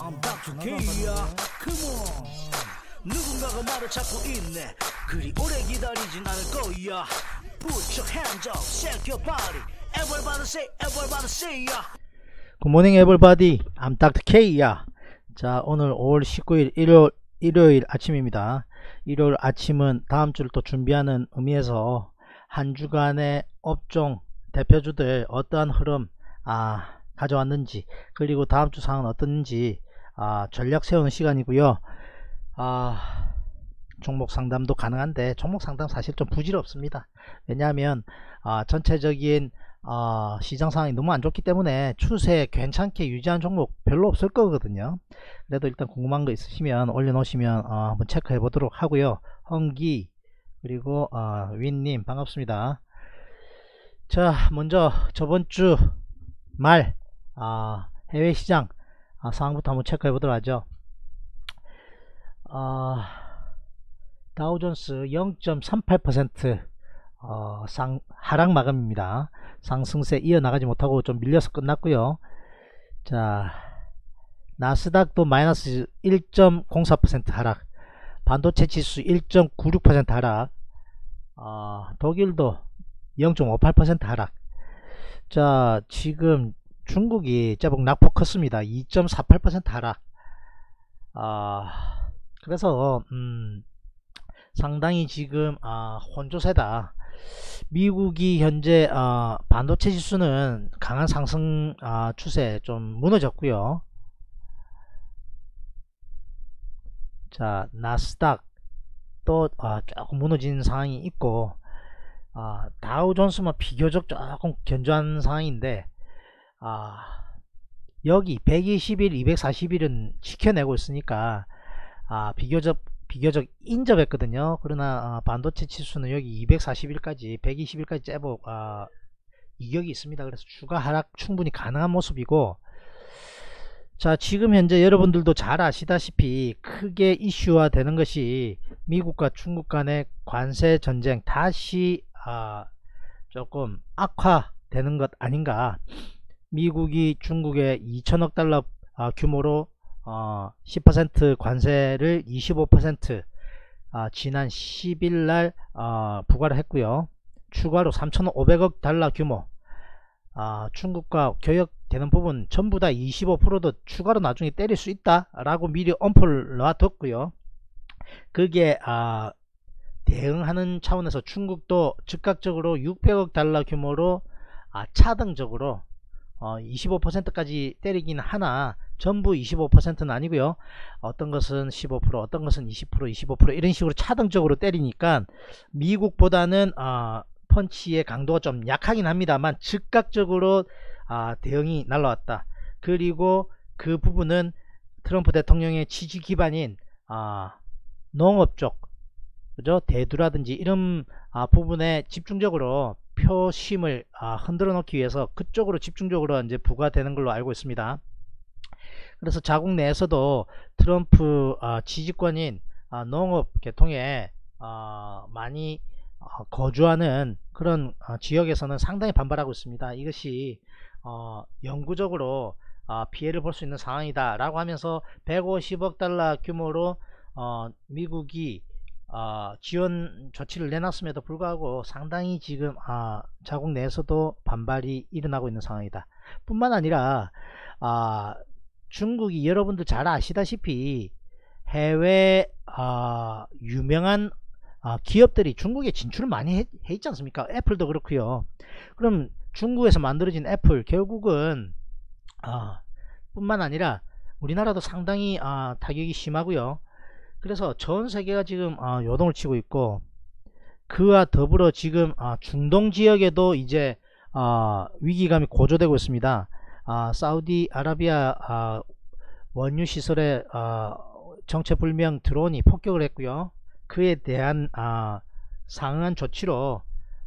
I'm Dr. K야. Come on. 누군가가 나를 찾고 있네. 그리 오래 기다리진 않을 거야. Put your hands up, shake your body. Everybody say ya. 굿모닝 에블바디, I'm Dr. K야. 자, 오늘 5월 19일 일요일 아침입니다. 일요일 아침은 다음 주를 또 준비하는 의미에서 한 주간의 업종 대표주들 어떠한 흐름 가져왔는지, 그리고 다음 주 상황은 어떤지 전략 세우는 시간이고요. 종목 상담도 가능한데 종목 상담 사실 좀 부질없습니다. 왜냐하면 전체적인 시장 상황이 너무 안 좋기 때문에 추세 괜찮게 유지한 종목 별로 없을 거거든요. 그래도 일단 궁금한 거 있으시면 올려놓으시면 한번 체크해 보도록 하고요. 헝기 그리고 윈님 반갑습니다. 자, 먼저 저번주 말 해외시장 상황부터 한번 체크해 보도록 하죠. 다우존스 0.38% 하락 마감입니다. 상승세 이어나가지 못하고 좀 밀려서 끝났고요. 자, 나스닥도 마이너스 1.04% 하락, 반도체 지수 1.96% 하락, 독일도 0.58% 하락. 자, 지금 중국이 제법 낙폭 컸습니다. 2.48% 하락. 그래서 상당히 지금 혼조세다. 미국이 현재 반도체 지수는 강한 상승 추세 좀 무너졌고요. 자, 나스닥 또 조금 무너진 상황이 있고, 다우존스만 비교적 조금 견조한 상황인데, 여기 120일 240일은 지켜내고 있으니까 비교적 인접했거든요. 그러나 반도체 지수는 여기 240일까지 120일까지 제법 이격이 있습니다. 그래서 추가 하락 충분히 가능한 모습이고, 자, 지금 현재 여러분들도 잘 아시다시피 크게 이슈화 되는 것이 미국과 중국 간의 관세 전쟁 다시 조금 악화되는 것 아닌가. 미국이 중국에 2천억 달러 규모로 10% 관세를 25% 지난 10일날 부과를 했고요. 추가로 3,500억 달러 규모, 중국과 교역되는 부분 전부 다 25%도 추가로 나중에 때릴 수 있다 라고 미리 엄포를 놔뒀고요. 그게 대응하는 차원에서 중국도 즉각적으로 600억 달러 규모로 차등적으로 25%까지 때리긴 하나 전부 25%는 아니고요. 어떤 것은 15%, 어떤 것은 20%, 25% 이런 식으로 차등적으로 때리니까 미국보다는 펀치의 강도가 좀 약하긴 합니다만 즉각적으로 대응이 날라왔다. 그리고 그 부분은 트럼프 대통령의 지지 기반인 농업 쪽, 그죠? 대두라든지 이런 부분에 집중적으로 표심을 흔들어 놓기 위해서 그쪽으로 집중적으로 이제 부과되는 걸로 알고 있습니다. 그래서 자국 내에서도 트럼프 지지권인 농업 계통에 많이 거주하는 그런 지역에서는 상당히 반발하고 있습니다. 이것이 영구적으로 피해를 볼 수 있는 상황이다 라고 하면서 150억 달러 규모로 미국이 지원 조치를 내놨음에도 불구하고 상당히 지금 자국 내에서도 반발이 일어나고 있는 상황이다. 뿐만 아니라 중국이 여러분들 잘 아시다시피 해외 유명한 기업들이 중국에 진출을 많이 해 있지 않습니까? 애플도 그렇고요. 그럼 중국에서 만들어진 애플 결국은 뿐만 아니라 우리나라도 상당히 타격이 심하고요. 그래서 전 세계가 지금 요동을 치고 있고, 그와 더불어 지금 중동 지역에도 이제 위기감이 고조되고 있습니다. 사우디아라비아 원유 시설에 정체불명 드론이 폭격을 했고요. 그에 대한 상응한 조치로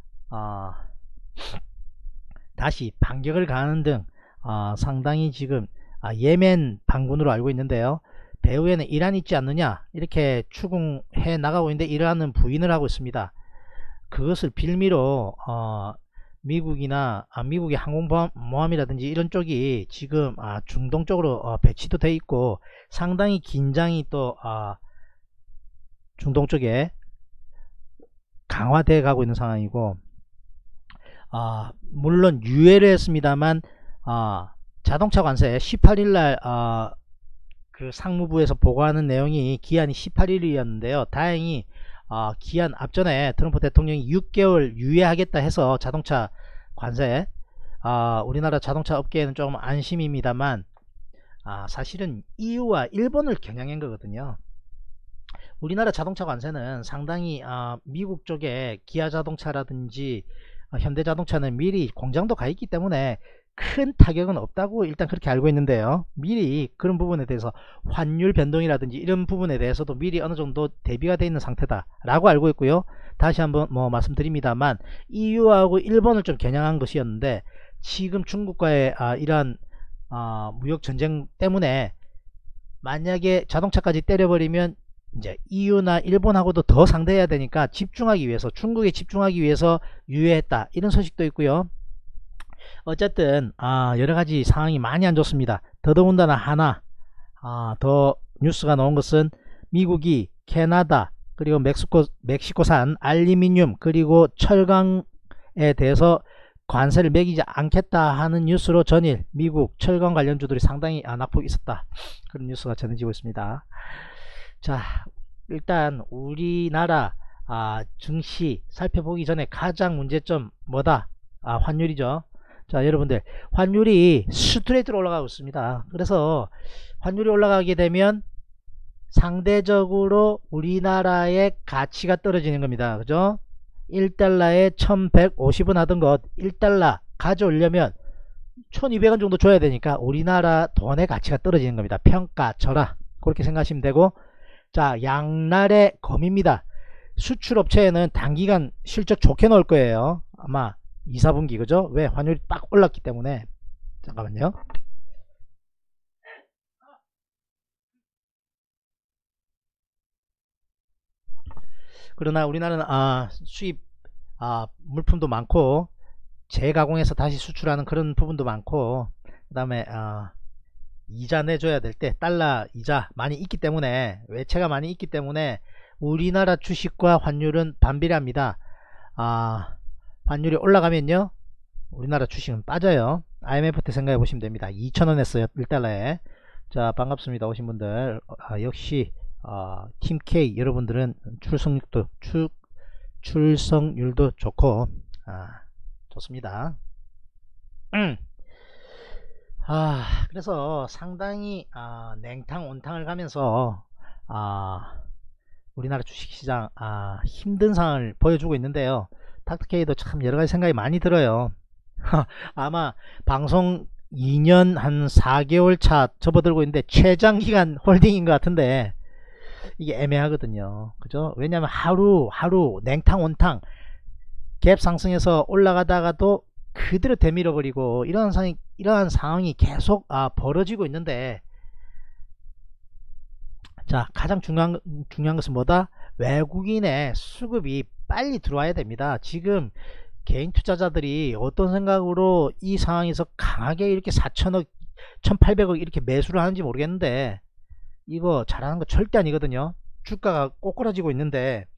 다시 반격을 가하는 등 상당히 지금 예멘 반군으로 알고 있는데요. 배후에는 이란이 있지 않느냐 이렇게 추궁해 나가고 있는데 이란은 부인을 하고 있습니다. 그것을 빌미로 미국이나 미국의 항공모함이라든지 이런 쪽이 지금 중동 쪽으로 배치도 돼 있고 상당히 긴장이 또 중동 쪽에 강화돼 가고 있는 상황이고, 물론 유예를 했습니다만 자동차 관세 18일날 그 상무부에서 보고하는 내용이 기한이 18일이었는데요. 다행히 기한 앞전에 트럼프 대통령이 6개월 유예하겠다 해서 자동차 관세, 우리나라 자동차 업계에는 조금 안심입니다만 사실은 EU와 일본을 겨냥한 거거든요. 우리나라 자동차 관세는 상당히 미국 쪽에 기아 자동차라든지 현대 자동차는 미리 공장도 가 있기 때문에 큰 타격은 없다고 일단 그렇게 알고 있는데요. 미리 그런 부분에 대해서 환율 변동이라든지 이런 부분에 대해서도 미리 어느 정도 대비가 되어 있는 상태다 라고 알고 있고요. 다시 한번 말씀드립니다만 EU하고 일본을 좀 겨냥한 것이었는데, 지금 중국과의 이러한 무역 전쟁 때문에 만약에 자동차까지 때려버리면 이제 EU나 일본하고도 더 상대해야 되니까 집중하기 위해서, 중국에 집중하기 위해서 유예했다, 이런 소식도 있고요. 어쨌든 여러가지 상황이 많이 안 좋습니다. 더더군다나 하나 더 뉴스가 나온 것은 미국이 캐나다 그리고 멕시코산 알루미늄 그리고 철강에 대해서 관세를 매기지 않겠다 하는 뉴스로 전일 미국 철강 관련주들이 상당히 낙폭이 있었다, 그런 뉴스가 전해지고 있습니다. 자, 일단 우리나라 증시 살펴보기 전에 가장 문제점 뭐다? 환율이죠. 자, 여러분들, 환율이 스트레이트로 올라가고 있습니다. 그래서 환율이 올라가게 되면 상대적으로 우리나라의 가치가 떨어지는 겁니다. 그죠? 1달러에 1150원 하던 것 1달러 가져오려면 1200원 정도 줘야 되니까 우리나라 돈의 가치가 떨어지는 겁니다. 평가절하, 그렇게 생각하시면 되고, 자, 양날의 검입니다. 수출업체에는 단기간 실적 좋게 나올 거예요. 아마 2, 4분기, 그죠? 왜? 환율이 딱 올랐기 때문에. 잠깐만요. 그러나 우리나라는 수입 물품도 많고 재가공해서 다시 수출하는 그런 부분도 많고, 그 다음에 이자 내줘야 될 때 달러 이자 많이 있기 때문에, 외채가 많이 있기 때문에 우리나라 주식과 환율은 반비례합니다. 환율이 올라가면요 우리나라 주식은 빠져요. IMF 때 생각해 보시면 됩니다. 2,000원 했어요 1달러에. 자, 반갑습니다 오신 분들. 역시 팀 K 여러분들은 출석률도 좋고 좋습니다. 그래서 상당히 냉탕 온탕을 가면서 우리나라 주식시장 힘든 상황을 보여주고 있는데요. 닥터케이도 참 여러가지 생각이 많이 들어요. 아마 방송 2년 한 4개월 차 접어들고 있는데 최장기간 홀딩인 것 같은데 이게 애매하거든요. 그죠? 왜냐하면 하루 냉탕 온탕 갭 상승해서 올라가다가도 그대로 되밀어 버리고 이러한 상황이 계속 벌어지고 있는데, 자, 가장 중요한 것은 뭐다? 외국인의 수급이 빨리 들어와야 됩니다. 지금 개인 투자자들이 어떤 생각으로 이 상황에서 강하게 이렇게 4천억 1800억 이렇게 매수를 하는지 모르겠는데, 이거 잘하는 거 절대 아니거든요. 주가가 꼬꾸라지고 있는데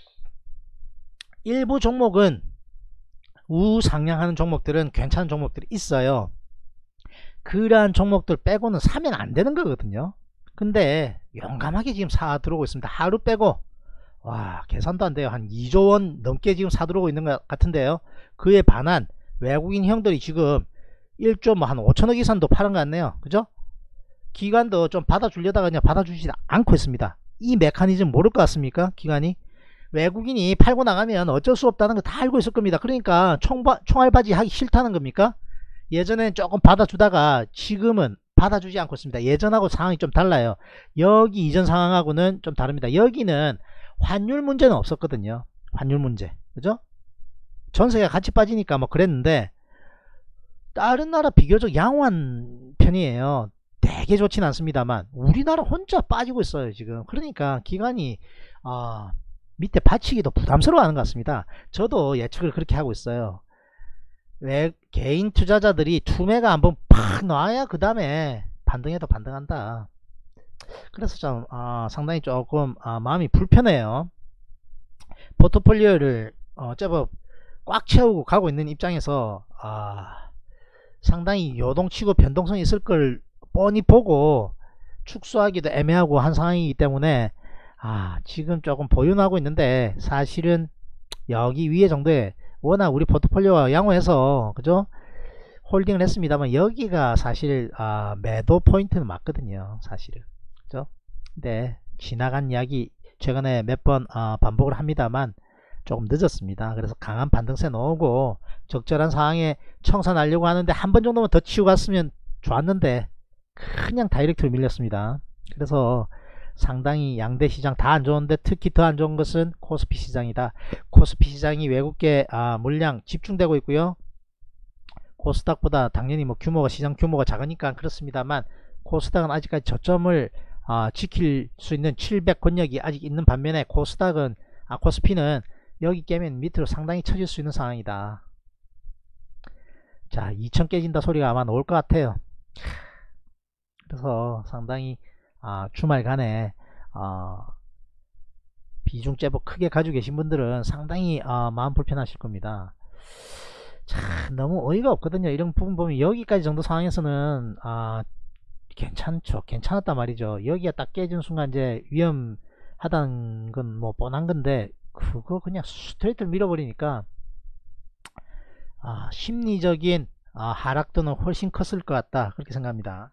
일부 종목은 우상향하는 종목들은 괜찮은 종목들이 있어요. 그러한 종목들 빼고는 사면 안 되는 거거든요. 근데 용감하게 지금 사 들어오고 있습니다. 하루 빼고 와, 계산도 안 돼요. 한 2조원 넘게 지금 사 들어오고 있는 것 같은데요. 그에 반한 외국인 형들이 지금 1조 한 5천억 이상도 파는 것 같네요. 그죠? 기관도 좀 받아주려다가 그냥 받아주지 않고 있습니다. 이 메커니즘 모를 것 같습니까? 기관이 외국인이 팔고 나가면 어쩔 수 없다는 거 다 알고 있을 겁니다. 그러니까 총알바지 하기 싫다는 겁니까? 예전엔 조금 받아주다가 지금은 받아주지 않고 있습니다. 예전하고 상황이 좀 달라요. 여기 이전 상황하고는 좀 다릅니다. 여기는 환율 문제는 없었거든요. 환율 문제, 그죠? 전세가 같이 빠지니까 뭐 그랬는데 다른 나라 비교적 양호한 편이에요. 되게 좋진 않습니다만 우리나라 혼자 빠지고 있어요 지금. 그러니까 기관이 밑에 받치기도 부담스러워 하는 것 같습니다. 저도 예측을 그렇게 하고 있어요. 왜 개인 투자자들이 투매가 한번 팍 놔야 그 다음에 반등해도 반등한다. 그래서 좀 상당히 조금 마음이 불편해요. 포트폴리오를 제법 꽉 채우고 가고 있는 입장에서 상당히 요동치고 변동성이 있을 걸 뻔히 보고 축소하기도 애매하고 한 상황이기 때문에 지금 조금 보유하고 있는데, 사실은 여기 위에 정도에 워낙 우리 포트폴리오가 양호해서 그죠, 홀딩을 했습니다만, 여기가 사실 매도 포인트는 맞거든요 사실은. 그죠? 근데 지나간 이야기 최근에 몇 번 반복을 합니다만 조금 늦었습니다. 그래서 강한 반등세 놓고 적절한 상황에 청산하려고 하는데, 한 번 정도만 더 치고 갔으면 좋았는데 그냥 다이렉트로 밀렸습니다. 그래서 상당히 양대 시장 다 안 좋은데, 특히 더 안 좋은 것은 코스피 시장이다. 코스피 시장이 외국계 물량 집중되고 있고요. 코스닥보다 당연히 뭐 시장 규모가 작으니까 그렇습니다만, 코스닥은 아직까지 저점을 지킬 수 있는 700 권역이 아직 있는 반면에, 코스피는 여기 깨면 밑으로 상당히 처질 수 있는 상황이다. 자, 2000 깨진다 소리가 아마 나올 것 같아요. 그래서 상당히 주말간에 비중 제법 크게 가지고 계신 분들은 상당히 마음 불편하실 겁니다. 참 너무 어이가 없거든요. 이런 부분 보면 여기까지 정도 상황에서는 괜찮았단 말이죠. 여기가 딱 깨진 순간 이제 위험하다는 건 뭐 뻔한 건데, 그거 그냥 스트레이트 밀어버리니까 심리적인 하락도는 훨씬 컸을 것 같다, 그렇게 생각합니다.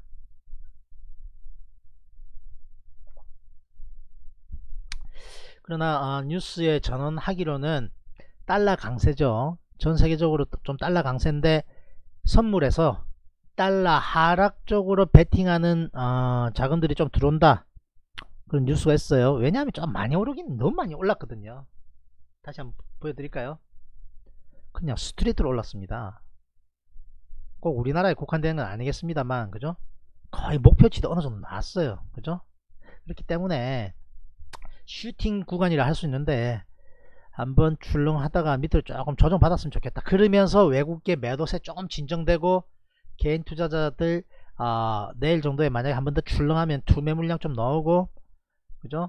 그러나 뉴스에 전언하기로는 달러 강세죠. 전 세계적으로 좀 달러 강세인데, 선물에서 달러 하락 쪽으로 베팅하는 자금들이 좀 들어온다, 그런 뉴스가 있어요. 왜냐하면 좀 많이 오르긴 너무 많이 올랐거든요. 다시 한번 보여드릴까요? 그냥 스트레이트로 올랐습니다. 꼭 우리나라에 국한되는 건 아니겠습니다만, 그죠? 거의 목표치도 어느 정도 나왔어요. 그죠? 그렇기 때문에 슈팅 구간이라 할 수 있는데, 한번 출렁하다가 밑으로 조금 조정 받았으면 좋겠다. 그러면서 외국계 매도세 조금 진정되고, 개인 투자자들 내일 정도에 만약에 한 번 더 출렁하면 투매 물량 좀 나오고, 그죠?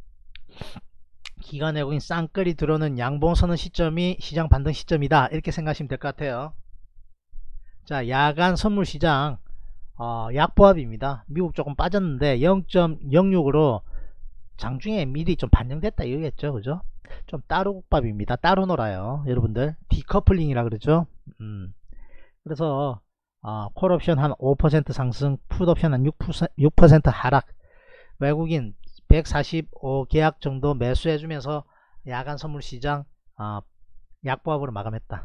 기관 외국인 쌍끌이 들어오는 양봉 서는 시점이 시장 반등 시점이다, 이렇게 생각하시면 될 것 같아요. 자, 야간 선물 시장 약보합입니다. 미국 조금 빠졌는데 0.06으로 장중에 미리 좀 반영됐다 이거겠죠. 그죠? 좀 따로 국밥입니다. 따로 놀아요 여러분들. 디커플링이라 그러죠. 그래서 콜옵션 한 5% 상승, 풋옵션 한 6% 하락, 외국인 145 계약 정도 매수해주면서 야간 선물 시장 약보합으로 마감했다.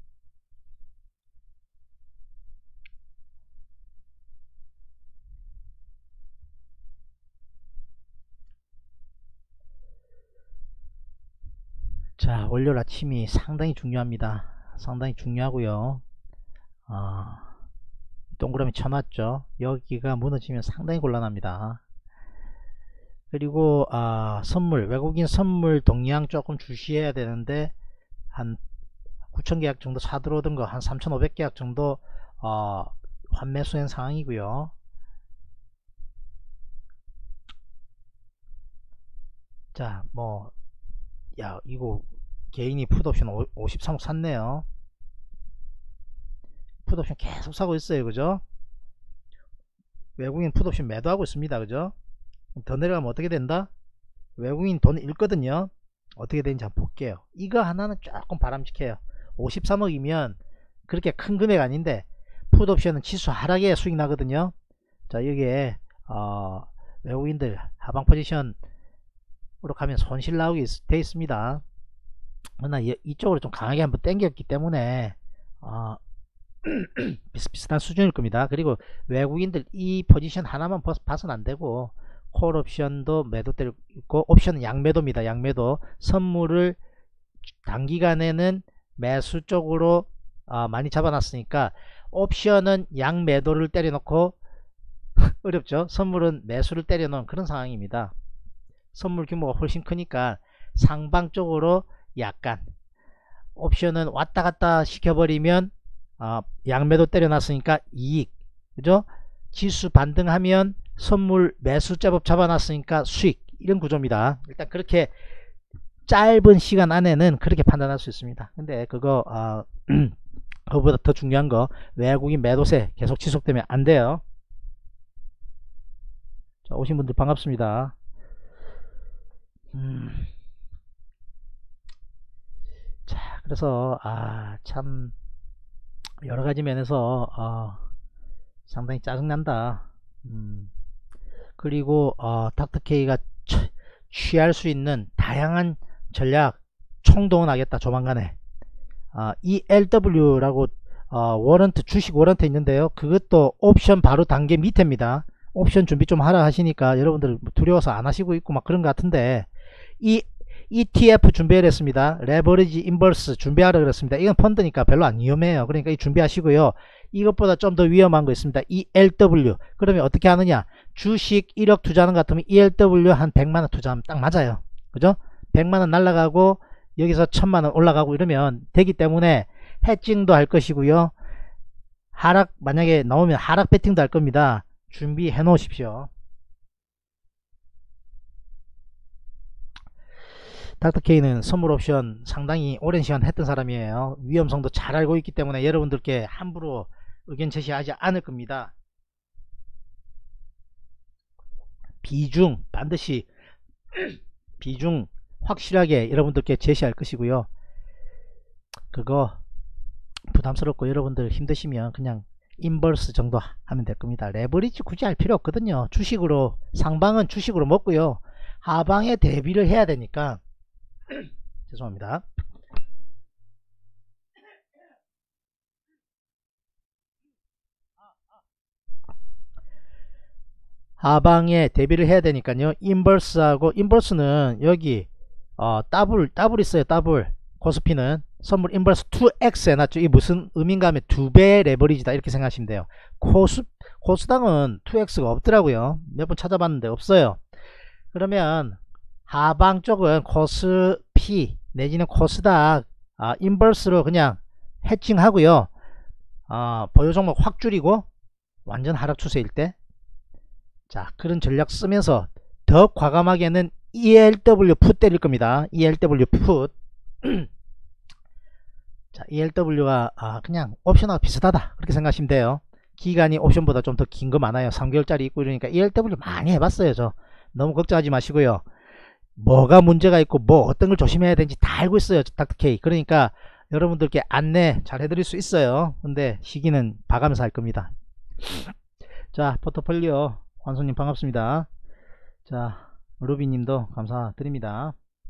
자, 월요일 아침이 상당히 중요합니다. 상당히 중요하고요. 동그라미 쳐놨죠. 여기가 무너지면 상당히 곤란합니다. 그리고 선물, 외국인 선물 동향 조금 주시해야 되는데, 한 9,000 계약 정도 사들어오던 거 한 3,500 계약 정도 환매 수행 상황이고요. 자, 뭐 이거 개인이 풋옵션 53억 샀네요. 풋옵션 계속 사고 있어요. 그죠? 외국인 풋옵션 매도하고 있습니다. 그죠? 더 내려가면 어떻게 된다? 외국인 돈 잃거든요. 어떻게 되는지 한번 볼게요. 이거 하나는 조금 바람직해요. 53억이면 그렇게 큰 금액 아닌데, 풋옵션은 치수 하락에 수익 나거든요. 자, 여기에 외국인들 하방 포지션으로 가면 손실 나오게 돼 있습니다. 그러나 이쪽으로 좀 강하게 한번 당겼기 때문에 비슷비슷한 수준일 겁니다. 그리고 외국인들 이 포지션 하나만 봐서는 안 되고, 콜 옵션도 매도대로 있고, 옵션은 양매도입니다. 양매도. 선물을 단기간에는 매수 쪽으로 많이 잡아놨으니까, 옵션은 양매도를 때려놓고 어렵죠. 선물은 매수를 때려놓은 그런 상황입니다. 선물 규모가 훨씬 크니까 상방 쪽으로 약간, 옵션은 왔다갔다 시켜버리면 양매도 때려놨으니까 이익, 그죠? 지수 반등하면 선물 매수 제법 잡아놨으니까 수익, 이런 구조입니다. 일단 그렇게 짧은 시간 안에는 그렇게 판단할 수 있습니다. 근데 그거 그거보다 더 중요한 거, 외국인 매도세 계속 지속되면 안 돼요. 자, 오신 분들 반갑습니다. 자, 그래서 참 여러 가지 면에서 상당히 짜증난다. 그리고 닥터케이가 취할 수 있는 다양한 전략 총동원하겠다 조만간에. ELW라고 워런트, 주식 워런트 있는데요, 그것도 옵션 바로 단계 밑에입니다. 옵션 준비 좀 하라 하시니까 여러분들 두려워서 안 하시고 있고 막 그런 것 같은데, 이 ETF 준비를 했습니다. 레버리지 인버스 준비하라 그랬습니다. 이건 펀드니까 별로 안 위험해요. 그러니까 이 준비하시고요. 이것보다 좀 더 위험한 거 있습니다. ELW. 그러면 어떻게 하느냐, 주식 1억 투자하는 것 같으면 ELW 한 100만원 투자하면 딱 맞아요. 그죠? 100만원 날라가고 여기서 1000만원 올라가고 이러면 되기 때문에 해칭도 할 것이고요. 하락 만약에 나오면 하락 배팅도 할 겁니다. 준비해 놓으십시오. 닥터케이는 선물 옵션 상당히 오랜 시간 했던 사람이에요. 위험성도 잘 알고 있기 때문에 여러분들께 함부로 의견 제시하지 않을 겁니다. 비중 반드시 비중 확실하게 여러분들께 제시할 것이고요. 그거 부담스럽고 여러분들 힘드시면 그냥 인버스 정도 하면 될 겁니다. 레버리지 굳이 할 필요 없거든요. 주식으로, 상방은 주식으로 먹고요, 하방에 대비를 해야 되니까 죄송합니다. 하방에 대비를 해야 되니까요. 인버스하고, 인버스는 여기 더블 있어요. 더블. 코스피는 선물 인버스 2x 해놨죠. 이게 무슨 의미인가 하면 2배 레버리지다 이렇게 생각하시면 돼요. 코스닥은 2x가 없더라고요. 몇 번 찾아봤는데 없어요. 그러면 하방 쪽은 코스피 내지는 코스닥 인버스로 그냥 해칭하고요. 보유 종목 확 줄이고 완전 하락 추세일 때, 자, 그런 전략 쓰면서 더 과감하게는 ELW 풋 때릴 겁니다. ELW 풋. 자, ELW가 그냥 옵션하고 비슷하다 그렇게 생각하시면 돼요. 기간이 옵션보다 좀 더 긴 거 많아요. 3개월짜리 있고 이러니까 ELW 많이 해봤어요. 저 너무 걱정하지 마시고요. 뭐가 문제가 있고 뭐 어떤 걸 조심해야 되는지 다 알고 있어요. 닥터케이. 그러니까 여러분들께 안내 잘 해드릴 수 있어요. 근데 시기는 봐가면서 할 겁니다. 자, 포트폴리오 환손님 반갑습니다. 자, 루비님도 감사드립니다.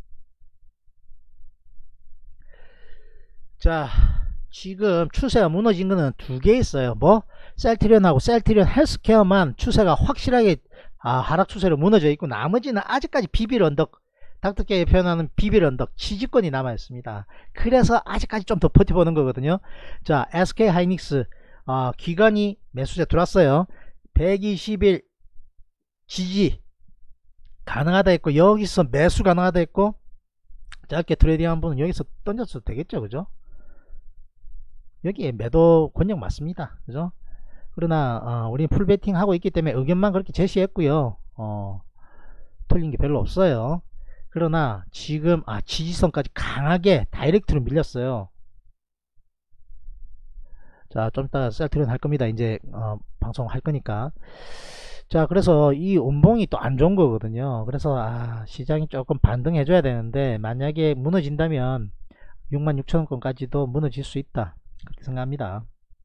자, 지금 추세가 무너진 거는 두 개 있어요. 뭐 셀트리온하고 셀트리온 헬스케어만 추세가 확실하게 하락 추세로 무너져 있고, 나머지는 아직까지 비빌 언덕, 닥터케이 표현하는 비빌 언덕 지지권이 남아 있습니다. 그래서 아직까지 좀 더 버텨보는 거거든요. 자, SK 하이닉스 기관이 매수세 들어왔어요. 120일 지지 가능하다 했고, 여기서 매수 가능하다 했고, 짧게 트레이딩 한 분은 여기서 던졌어도 되겠죠. 그죠? 여기에 매도 권역 맞습니다. 그죠? 그러나 우리는 풀베팅 하고 있기 때문에 의견만 그렇게 제시했고요. 틀린 게 별로 없어요. 그러나 지금 지지선까지 강하게 다이렉트로 밀렸어요. 자, 좀 이따가 셀트리온 할 겁니다. 이제 방송 할 거니까. 자, 그래서 이 운봉이 또 안 좋은 거거든요. 그래서 시장이 조금 반등해 줘야 되는데, 만약에 무너진다면 66,000원권까지도 무너질 수 있다 그렇게 생각합니다.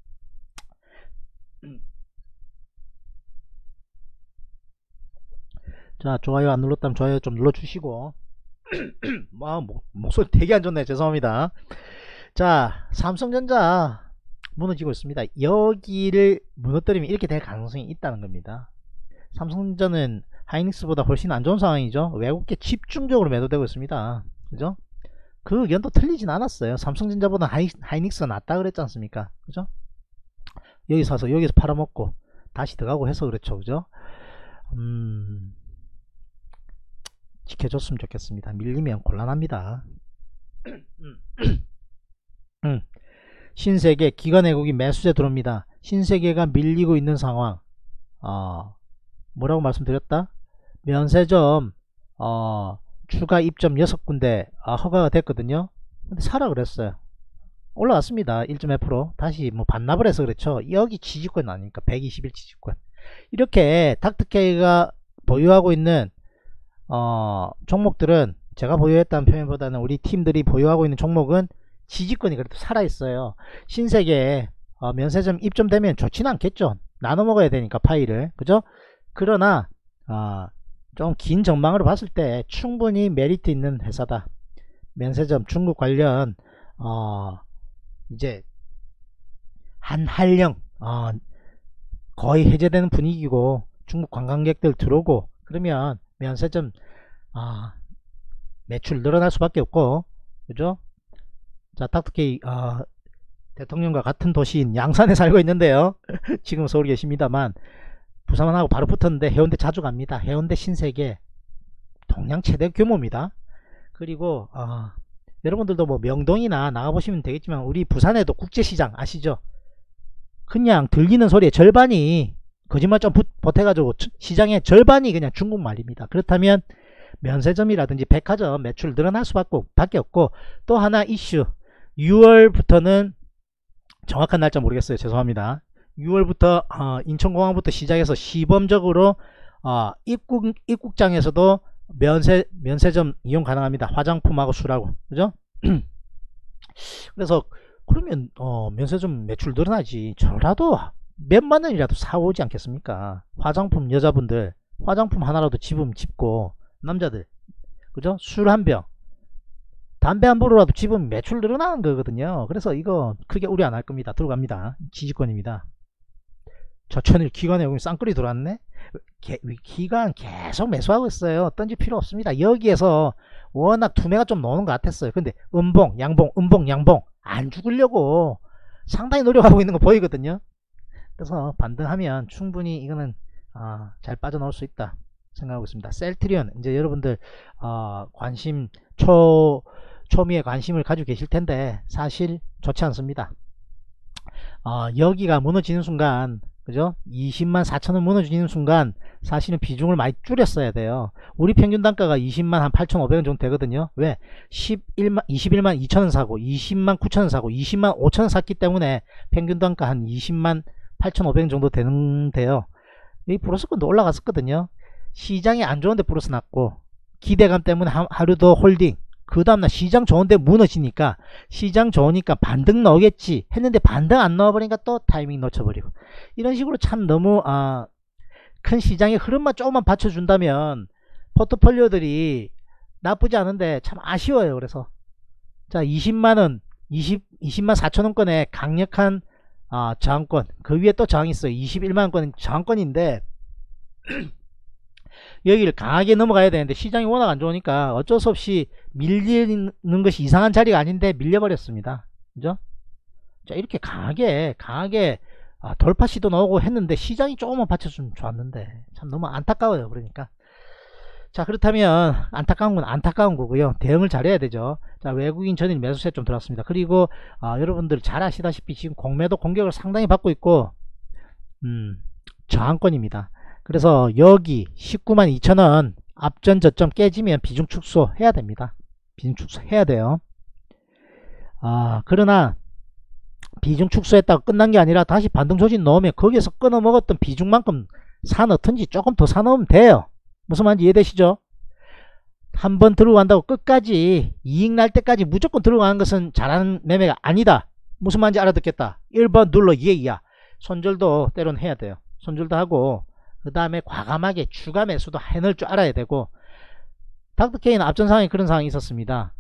자, 좋아요 안 눌렀다면 좋아요 좀 눌러주시고 목소리 되게 안 좋네. 죄송합니다. 자, 삼성전자 무너지고 있습니다. 여기를 무너뜨리면 이렇게 될 가능성이 있다는 겁니다. 삼성전자는 하이닉스보다 훨씬 안 좋은 상황이죠. 외국계 집중적으로 매도되고 있습니다. 그죠? 그 의견도 틀리진 않았어요. 삼성전자보다 하이닉스가 낫다 그랬지 않습니까? 그죠? 여기 사서 여기서 팔아먹고 다시 들어가고 해서 그렇죠. 그죠? 지켜줬으면 좋겠습니다. 밀리면 곤란합니다. 신세계 기관외국인 매수세 들어옵니다. 신세계가 밀리고 있는 상황. 뭐라고 말씀드렸다? 면세점 추가 입점 6군데 허가가 됐거든요. 근데 사라 그랬어요. 올라왔습니다. 1.1% 다시 뭐 반납을 해서 그렇죠. 여기 지지권 아닙니까? 121 지지권. 이렇게 닥터케이가 보유하고 있는 종목들은, 제가 보유했다는 표현보다는 우리 팀들이 보유하고 있는 종목은 지지권이 그래도 살아있어요. 신세계에 면세점 입점되면 좋지는 않겠죠. 나눠 먹어야 되니까 파일을, 그죠? 그러나 좀 긴 전망으로 봤을 때 충분히 메리트 있는 회사다. 면세점 중국 관련 이제 한한령 거의 해제되는 분위기고, 중국 관광객들 들어오고 그러면 면세점 매출 늘어날 수밖에 없고, 그죠? 자, 닥터케이 대통령과 같은 도시인 양산에 살고 있는데요. 지금 서울 계십니다만 부산하고 바로 붙었는데 해운대 자주 갑니다. 해운대 신세계 동양 최대 규모입니다. 그리고 여러분들도 뭐 명동이나 나가보시면 되겠지만 우리 부산에도 국제시장 아시죠? 그냥 들리는 소리의 절반이, 거짓말 좀 보태가지고 시장의 절반이 그냥 중국말입니다. 그렇다면 면세점이라든지 백화점 매출 늘어날 수밖에 없고, 또 하나 이슈, 6월부터는 정확한 날짜 모르겠어요. 죄송합니다. 6월부터 인천공항부터 시작해서 시범적으로 입국장에서도 면세점 이용 가능합니다. 화장품하고 술하고, 그죠? 그래서 그러면 면세점 매출 늘어나지. 저라도 몇만 원이라도 사오지 않겠습니까? 화장품, 여자분들 화장품 하나라도 집고, 남자들, 그죠? 술 한 병, 담배 한 보루라도 집으면 매출 늘어나는 거거든요. 그래서 이거 크게 우려 안 할 겁니다. 들어갑니다. 지지권입니다. 저천일 기관에 오면 쌍끌이 들어왔네. 기관 계속 매수하고 있어요. 던질 필요 없습니다. 여기에서 워낙 투매가 좀 나오는 것 같았어요. 근데 음봉 양봉 음봉 양봉 안 죽으려고 상당히 노력하고 있는 거 보이거든요. 그래서 반등하면 충분히 이거는 잘 빠져나올 수 있다 생각하고 있습니다. 셀트리온, 이제 여러분들 관심 초미에 관심을 가지고 계실 텐데 사실 좋지 않습니다. 여기가 무너지는 순간, 그죠? 20만 4천원 무너지는 순간 사실은 비중을 많이 줄였어야 돼요. 우리 평균 단가가 20만 한 8,500원 정도 되거든요. 왜? 21만 2천원 사고 20만 9천원 사고 20만 5천원 샀기 때문에 평균 단가 한 20만 8,500원 정도 되는데요. 이 브로스권도 올라갔었거든요. 시장이 안 좋은데 브로스 났고, 기대감 때문에 하루 더 홀딩, 그 다음날 시장 좋은데 무너지니까, 시장 좋으니까 반등 나오겠지 했는데 반등 안 나와버리니까 또 타이밍 놓쳐버리고, 이런 식으로 참 너무 큰 시장의 흐름만 조금만 받쳐준다면 포트폴리오들이 나쁘지 않은데 참 아쉬워요. 그래서 자, 20만원 20만 4천원권의 강력한 저항권, 그 위에 또 저항이 있어요. 21만원권은 저항권인데 여기를 강하게 넘어가야 되는데 시장이 워낙 안 좋으니까 어쩔 수 없이 밀리는 것이 이상한 자리가 아닌데 밀려버렸습니다. 그죠? 자, 이렇게 강하게 돌파 시도 나오고 했는데 시장이 조금만 받쳐주면 좋았는데 참 너무 안타까워요. 그러니까 자, 그렇다면 안타까운 건 안타까운 거고요. 대응을 잘해야 되죠. 자, 외국인 전일 매수세 좀 들어왔습니다. 그리고 여러분들 잘 아시다시피 지금 공매도 공격을 상당히 받고 있고 저항권입니다. 그래서 여기 19만 2천원 앞전 저점 깨지면 비중 축소 해야 됩니다. 비중 축소 해야 돼요. 그러나 비중 축소했다고 끝난 게 아니라 다시 반등 조짐 넣으면 거기에서 끊어 먹었던 비중만큼 사넣든지 조금 더 사넣으면 돼요. 무슨 말인지 이해되시죠? 한번 들어간다고 끝까지 이익 날 때까지 무조건 들어가는 것은 잘하는 매매가 아니다. 무슨 말인지 알아듣겠다. 1번 눌러 예야. 손절도 때론 해야 돼요. 손절도 하고 그 다음에 과감하게 추가 매수도 해놓을 줄 알아야 되고, 닥터케이는 앞전 상황에 그런 상황이 있었습니다.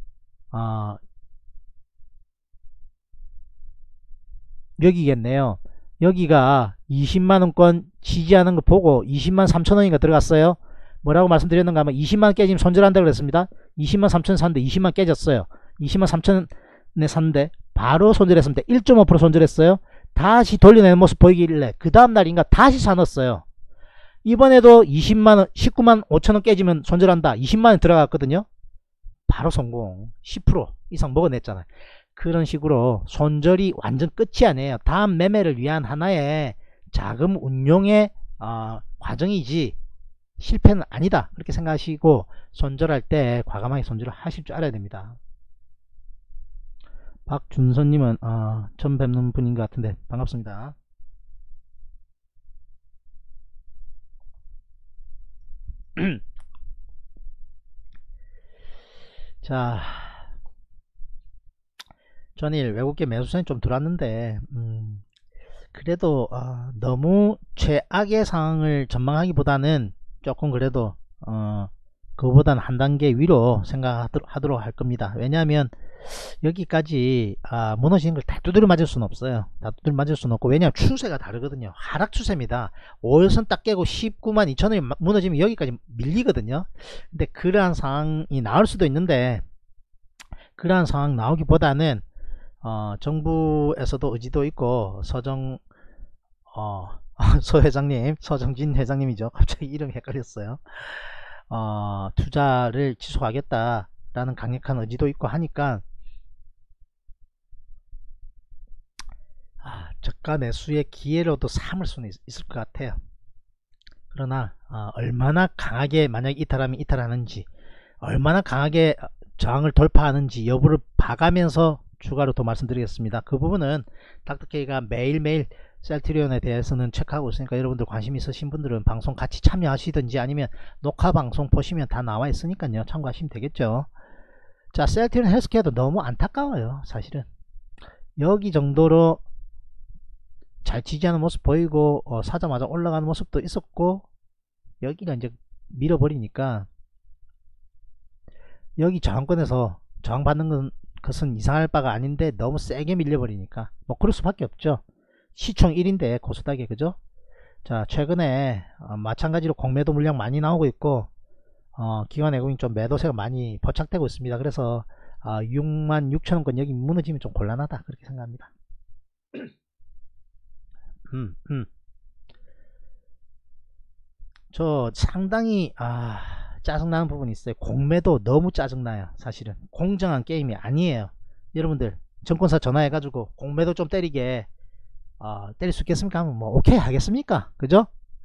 여기겠네요. 여기가 20만원권 지지하는 거 보고 20만 3천원인가 들어갔어요. 뭐라고 말씀드렸는가 하면 20만 깨지면 손절한다 그랬습니다. 20만 3천 샀는데 20만 깨졌어요. 20만 3천에 샀는데 바로 손절했습니다. 1.5% 손절했어요. 다시 돌려내는 모습 보이길래 그 다음날인가 다시 사놨어요. 이번에도 20만원 19만 5천원 깨지면 손절한다. 20만원 들어갔거든요. 바로 성공. 10% 이상 먹어냈잖아요. 그런 식으로 손절이 완전 끝이 아니에요. 다음 매매를 위한 하나의 자금 운용의 과정이지 실패는 아니다, 그렇게 생각하시고 손절할 때 과감하게 손절을 하실 줄 알아야 됩니다. 박준선님은 처음 뵙는 분인 것 같은데 반갑습니다. 자, 전일 외국계 매수세는 좀 들어왔는데 그래도 너무 최악의 상황을 전망하기보다는 조금 그래도 그거보다는 한 단계 위로 생각하도록 할 겁니다. 왜냐하면 여기까지 무너지는 걸 다 두드려 맞을 수는 없어요. 다 두드려 맞을 수는 없고, 왜냐하면 추세가 다르거든요. 하락 추세입니다. 5일선 딱 깨고 19만 2천원이 무너지면 여기까지 밀리거든요. 근데 그러한 상황이 나올 수도 있는데, 그러한 상황 나오기보다는 정부에서도 의지도 있고 소 회장님, 서정진 회장님이죠. 갑자기 이름이 헷갈렸어요. 투자를 지속하겠다라는 강력한 의지도 있고 하니까 저가 매수의 기회로도 삼을 수는 있을 것 같아요. 그러나 얼마나 강하게 만약 이탈하면 이탈하는지, 얼마나 강하게 저항을 돌파하는지 여부를 봐가면서 추가로 더 말씀드리겠습니다. 그 부분은 닥터케이가 매일매일 셀트리온에 대해서는 체크하고 있으니까 여러분들 관심 있으신 분들은 방송 같이 참여하시든지 아니면 녹화 방송 보시면 다 나와 있으니까요, 참고하시면 되겠죠. 자, 셀트리온 헬스케어도 너무 안타까워요. 사실은 여기 정도로 잘 지지하는 모습 보이고 사자마자 올라가는 모습도 있었고, 여기가 이제 밀어버리니까 여기 저항권에서 저항받는 것은 이상할 바가 아닌데 너무 세게 밀려버리니까 뭐 그럴 수밖에 없죠. 시총 1인데 고스닥에, 그죠? 자, 최근에 마찬가지로 공매도 물량 많이 나오고 있고 기관 외국인 좀 매도세가 많이 포착되고 있습니다. 그래서 66,000원권 여기 무너지면 좀 곤란하다, 그렇게 생각합니다. 저 상당히 짜증나는 부분이 있어요. 공매도 너무 짜증나요. 사실은 공정한 게임이 아니에요. 여러분들 증권사 전화해가지고 공매도 좀 때리게 때릴 수 있겠습니까 하면 뭐 오케이 하겠습니까? 그죠?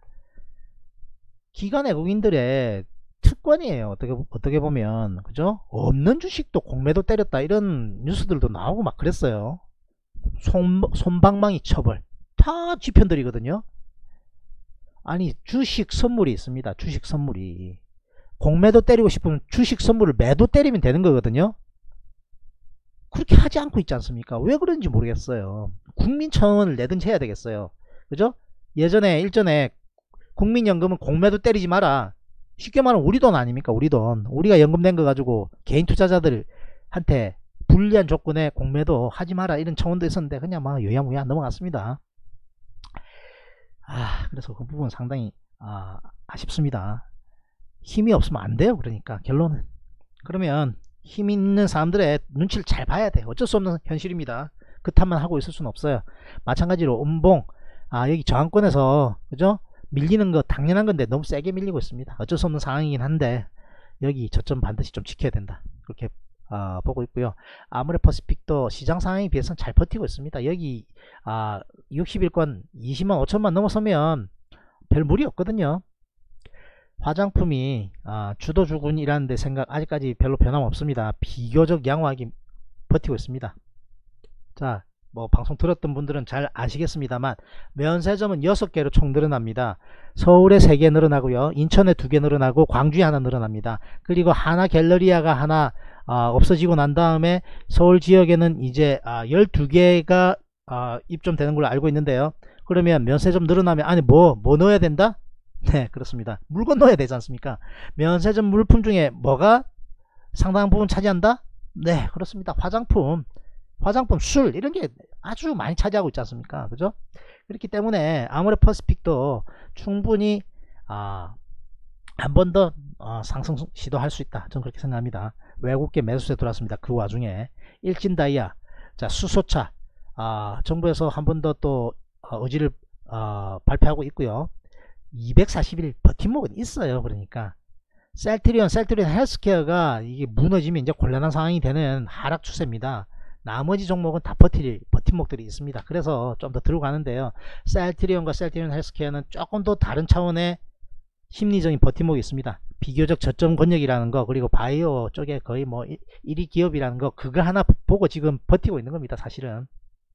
기관 외국인들의 특권이에요. 어떻게 보면, 그죠? 없는 주식도 공매도 때렸다 이런 뉴스들도 나오고 막 그랬어요. 손방망이 처벌 다 지편들이거든요. 아니, 주식 선물이 있습니다. 주식 선물이 공매도 때리고 싶으면 주식 선물을 매도 때리면 되는 거거든요. 그렇게 하지 않고 있지 않습니까? 왜 그런지 모르겠어요. 국민청원을 내든지 해야 되겠어요. 그죠? 예전에 일전에 국민연금은 공매도 때리지 마라, 쉽게 말하면 우리 돈 아닙니까? 우리 돈, 우리가 연금 낸 거 가지고 개인 투자자들한테 불리한 조건에 공매도 하지 마라, 이런 청원도 있었는데 그냥 막 여야무야 넘어갔습니다. 그래서 그 부분 상당히 아쉽습니다. 힘이 없으면 안 돼요. 그러니까 결론은, 그러면 힘 있는 사람들의 눈치를 잘 봐야 돼. 어쩔 수 없는 현실입니다. 그 탓만 하고 있을 수는 없어요. 마찬가지로 음봉, 여기 저항권에서, 그죠? 밀리는 거 당연한 건데 너무 세게 밀리고 있습니다. 어쩔 수 없는 상황이긴 한데 여기 저점 반드시 좀 지켜야 된다, 그렇게 보고 있고요. 아모레퍼시픽도 시장 상황에 비해서는 잘 버티고 있습니다. 여기 60일권 20만 5천만 넘어서면 별 무리 없거든요. 화장품이 주도주군이라는 데 생각 아직까지 별로 변함없습니다. 비교적 양호하게 버티고 있습니다. 자, 뭐 방송 들었던 분들은 잘 아시겠습니다만 면세점은 6개로 총 늘어납니다. 서울에 3개 늘어나고요, 인천에 2개 늘어나고 광주에 하나 늘어납니다. 그리고 하나 갤러리아가 하나 없어지고 난 다음에 서울 지역에는 이제 12개가 입점되는 걸로 알고 있는데요. 그러면 면세점 늘어나면 안에 뭐 넣어야 된다? 네, 그렇습니다. 물건 넣어야 되지 않습니까? 면세점 물품 중에 뭐가 상당한 부분 차지한다? 네, 그렇습니다. 화장품, 술, 이런 게 아주 많이 차지하고 있지 않습니까? 그죠? 그렇기 때문에 아모레퍼시픽도 충분히 한 번 더 상승 시도할 수 있다, 저는 그렇게 생각합니다. 외국계 매수세 들어왔습니다. 그 와중에 일진다이아, 자, 수소차, 정부에서 한 번 더 또 의지를 발표하고 있고요. 240일 버팀목은 있어요. 그러니까 셀트리온 헬스케어가 이게 무너지면 이제 곤란한 상황이 되는 하락 추세입니다. 나머지 종목은 다 버팀목들이 있습니다. 그래서 좀 더 들고 가는데요. 셀트리온과 셀트리온 헬스케어는 조금 더 다른 차원의 심리적인 버팀목이 있습니다. 비교적 저점 권역이라는 거, 그리고 바이오 쪽에 거의 뭐 1위 기업이라는 거, 그거 하나 보고 지금 버티고 있는 겁니다. 사실은.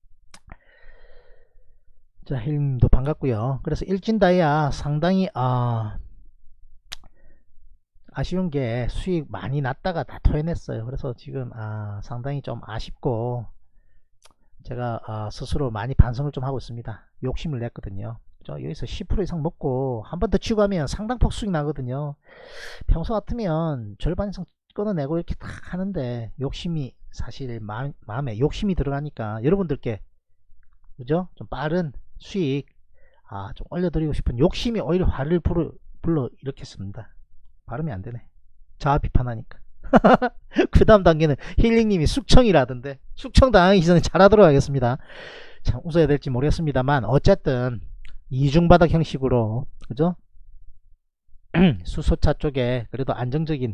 자, 힐님도 반갑고요. 그래서 일진다이아 상당히 아쉬운 게 수익 많이 났다가 다 토해냈어요. 그래서 지금 상당히 좀 아쉽고, 제가 스스로 많이 반성을 좀 하고 있습니다. 욕심을 냈거든요. 여기서 10% 이상 먹고 한 번 더 치고 하면 상당폭 수익 나거든요. 평소 같으면 절반 이상 끊어내고 이렇게 딱 하는데, 욕심이 사실 마음에 욕심이 들어가니까 여러분들께, 그죠? 좀 빠른 수익 좀 올려드리고 싶은 욕심이 오히려 화를 불러 일으켰습니다. 발음이 안되네. 자아 비판하니까. 그 다음 단계는 힐링님이 숙청이라던데, 숙청 당하기 전에 잘하도록 하겠습니다. 참 웃어야 될지 모르겠습니다만, 어쨌든 이중바닥 형식으로, 그죠? 수소차 쪽에 그래도 안정적인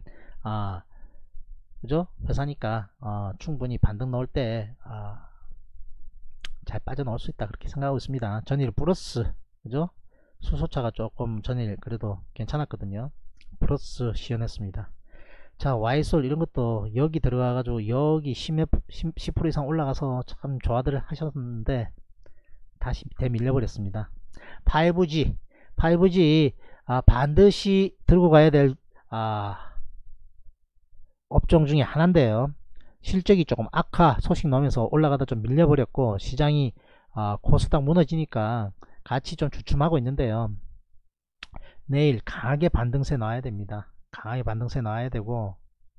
그죠? 회사니까 충분히 반등 넣을 때 잘 빠져나올 수 있다, 그렇게 생각하고 있습니다. 전일 플러스, 그죠? 수소차가 조금 전일 그래도 괜찮았거든요. 플러스 시연했습니다. 자, 와이솔 이런 것도 여기 들어가가지고 여기 10% 이상 올라가서 참 좋아들 하셨는데 다시 밑에 밀려버렸습니다. 5G 반드시 들고 가야 될 업종 중에 하나인데요. 실적이 조금 악화 소식 나오면서 올라가다 좀 밀려버렸고, 시장이 코스닥 무너지니까 같이 좀 주춤하고 있는데요. 내일 강하게 반등세 나와야 됩니다. 강하게 반등세 나와야 되고,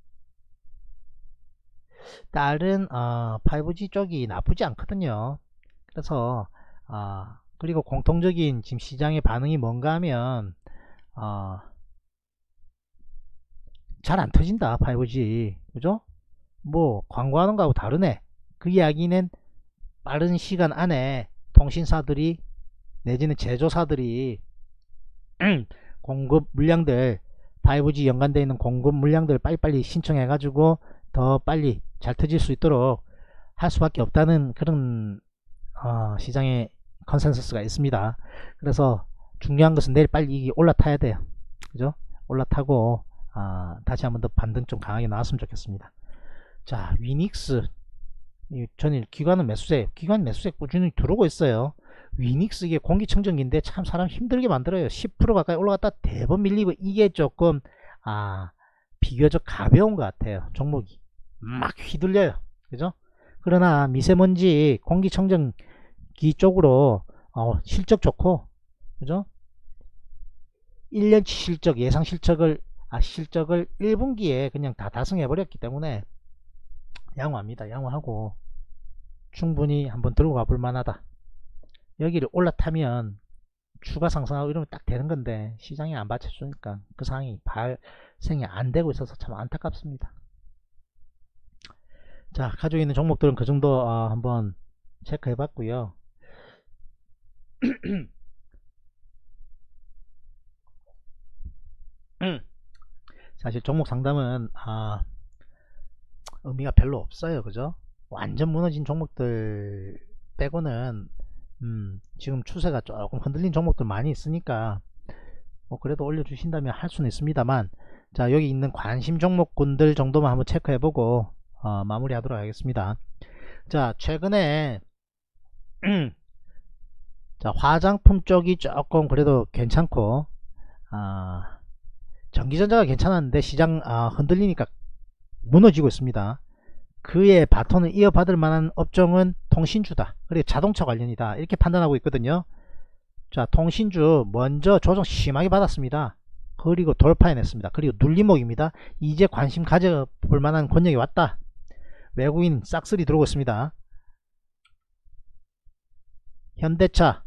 다른 5G 쪽이 나쁘지 않거든요. 그래서 그리고 공통적인 지금 시장의 반응이 뭔가 하면 잘 안 터진다 5G, 그죠? 뭐 광고하는 거하고 다르네. 그 이야기는 빠른 시간 안에 통신사들이 내지는 제조사들이 공급 물량들, 5G 연관되어 있는 공급 물량들 빨리빨리 신청해 가지고 더 빨리 잘 터질 수 있도록 할 수밖에 없다는 그런 시장의 컨센서스가 있습니다. 그래서 중요한 것은 내일 빨리 이게 올라타야 돼요. 그죠? 올라타고 다시 한번 더 반등 좀 강하게 나왔으면 좋겠습니다. 자, 위닉스 전일 기관 매수세 꾸준히 들어오고 있어요. 위닉스 이게 공기청정기인데 참 사람 힘들게 만들어요. 10% 가까이 올라갔다 대번 밀리고, 이게 조금 비교적 가벼운 것 같아요. 종목이 막 휘둘려요. 그죠? 그러나 미세먼지 공기청정기 쪽으로 실적 좋고, 그죠? 1년치 실적, 예상 실적을 1분기에 그냥 다 달성해 버렸기 때문에 양호합니다. 양호하고 충분히 한번 들고 가볼 만하다. 여기를 올라타면 추가 상승하고 이러면 딱 되는 건데, 시장이 안 받쳐주니까 그 상황이 발생이 안 되고 있어서 참 안타깝습니다. 자, 가지고 있는 종목들은 그 정도 한번 체크해 봤고요. 사실 종목 상담은 의미가 별로 없어요. 그죠? 완전 무너진 종목들 빼고는 지금 추세가 조금 흔들린 종목들 많이 있으니까 뭐 그래도 올려주신다면 할 수는 있습니다만, 자, 여기 있는 관심 종목군들 정도만 한번 체크해보고 마무리 하도록 하겠습니다. 자, 최근에 자, 화장품 쪽이 조금 그래도 괜찮고, 전기전자가 괜찮았는데 시장 흔들리니까 무너지고 있습니다. 그의 바톤을 이어받을 만한 업종은 통신주다, 그리고 자동차 관련이다, 이렇게 판단하고 있거든요. 자, 통신주 먼저 조정 심하게 받았습니다. 그리고 돌파해냈습니다. 그리고 눌림목입니다. 이제 관심 가져볼 만한 권역이 왔다. 외국인 싹쓸이 들어오고 있습니다. 현대차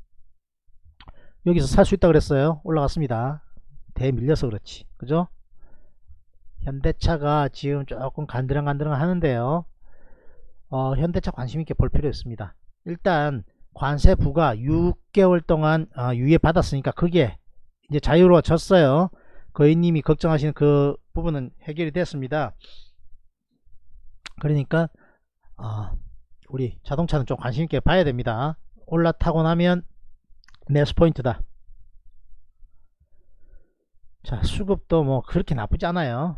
여기서 살 수 있다 그랬어요. 올라갔습니다. 대밀려서 그렇지, 그죠? 현대차가 지금 조금 간드렁간드렁 하는데요. 현대차 관심있게 볼 필요 있습니다. 일단 관세 부과 6개월 동안 유예 받았으니까 그게 이제 자유로워졌어요. 거인님이 걱정하시는 그 부분은 해결이 됐습니다. 그러니까 우리 자동차는 좀 관심있게 봐야 됩니다. 올라타고 나면 매수 포인트다. 자, 수급도 뭐 그렇게 나쁘지 않아요.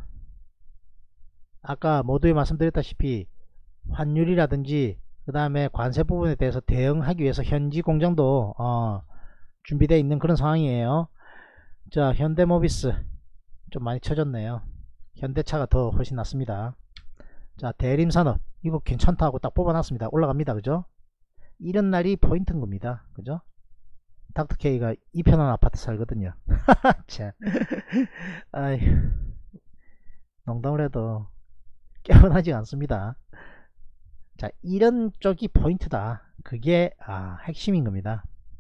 아까 모두에 말씀드렸다시피 환율이라든지 그 다음에 관세 부분에 대해서 대응하기 위해서 현지 공장도 준비되어 있는 그런 상황이에요. 자, 현대모비스 좀 많이 쳐졌네요. 현대차가 더 훨씬 낫습니다. 자, 대림산업 이거 괜찮다고 딱 뽑아놨습니다. 올라갑니다. 그죠? 이런 날이 포인트인 겁니다. 그죠? 닥터케이가 이 편한 아파트 살거든요. 참. 아휴, 농담을 해도 깨어나지 않습니다. 자, 이런 쪽이 포인트다. 그게 핵심인 겁니다.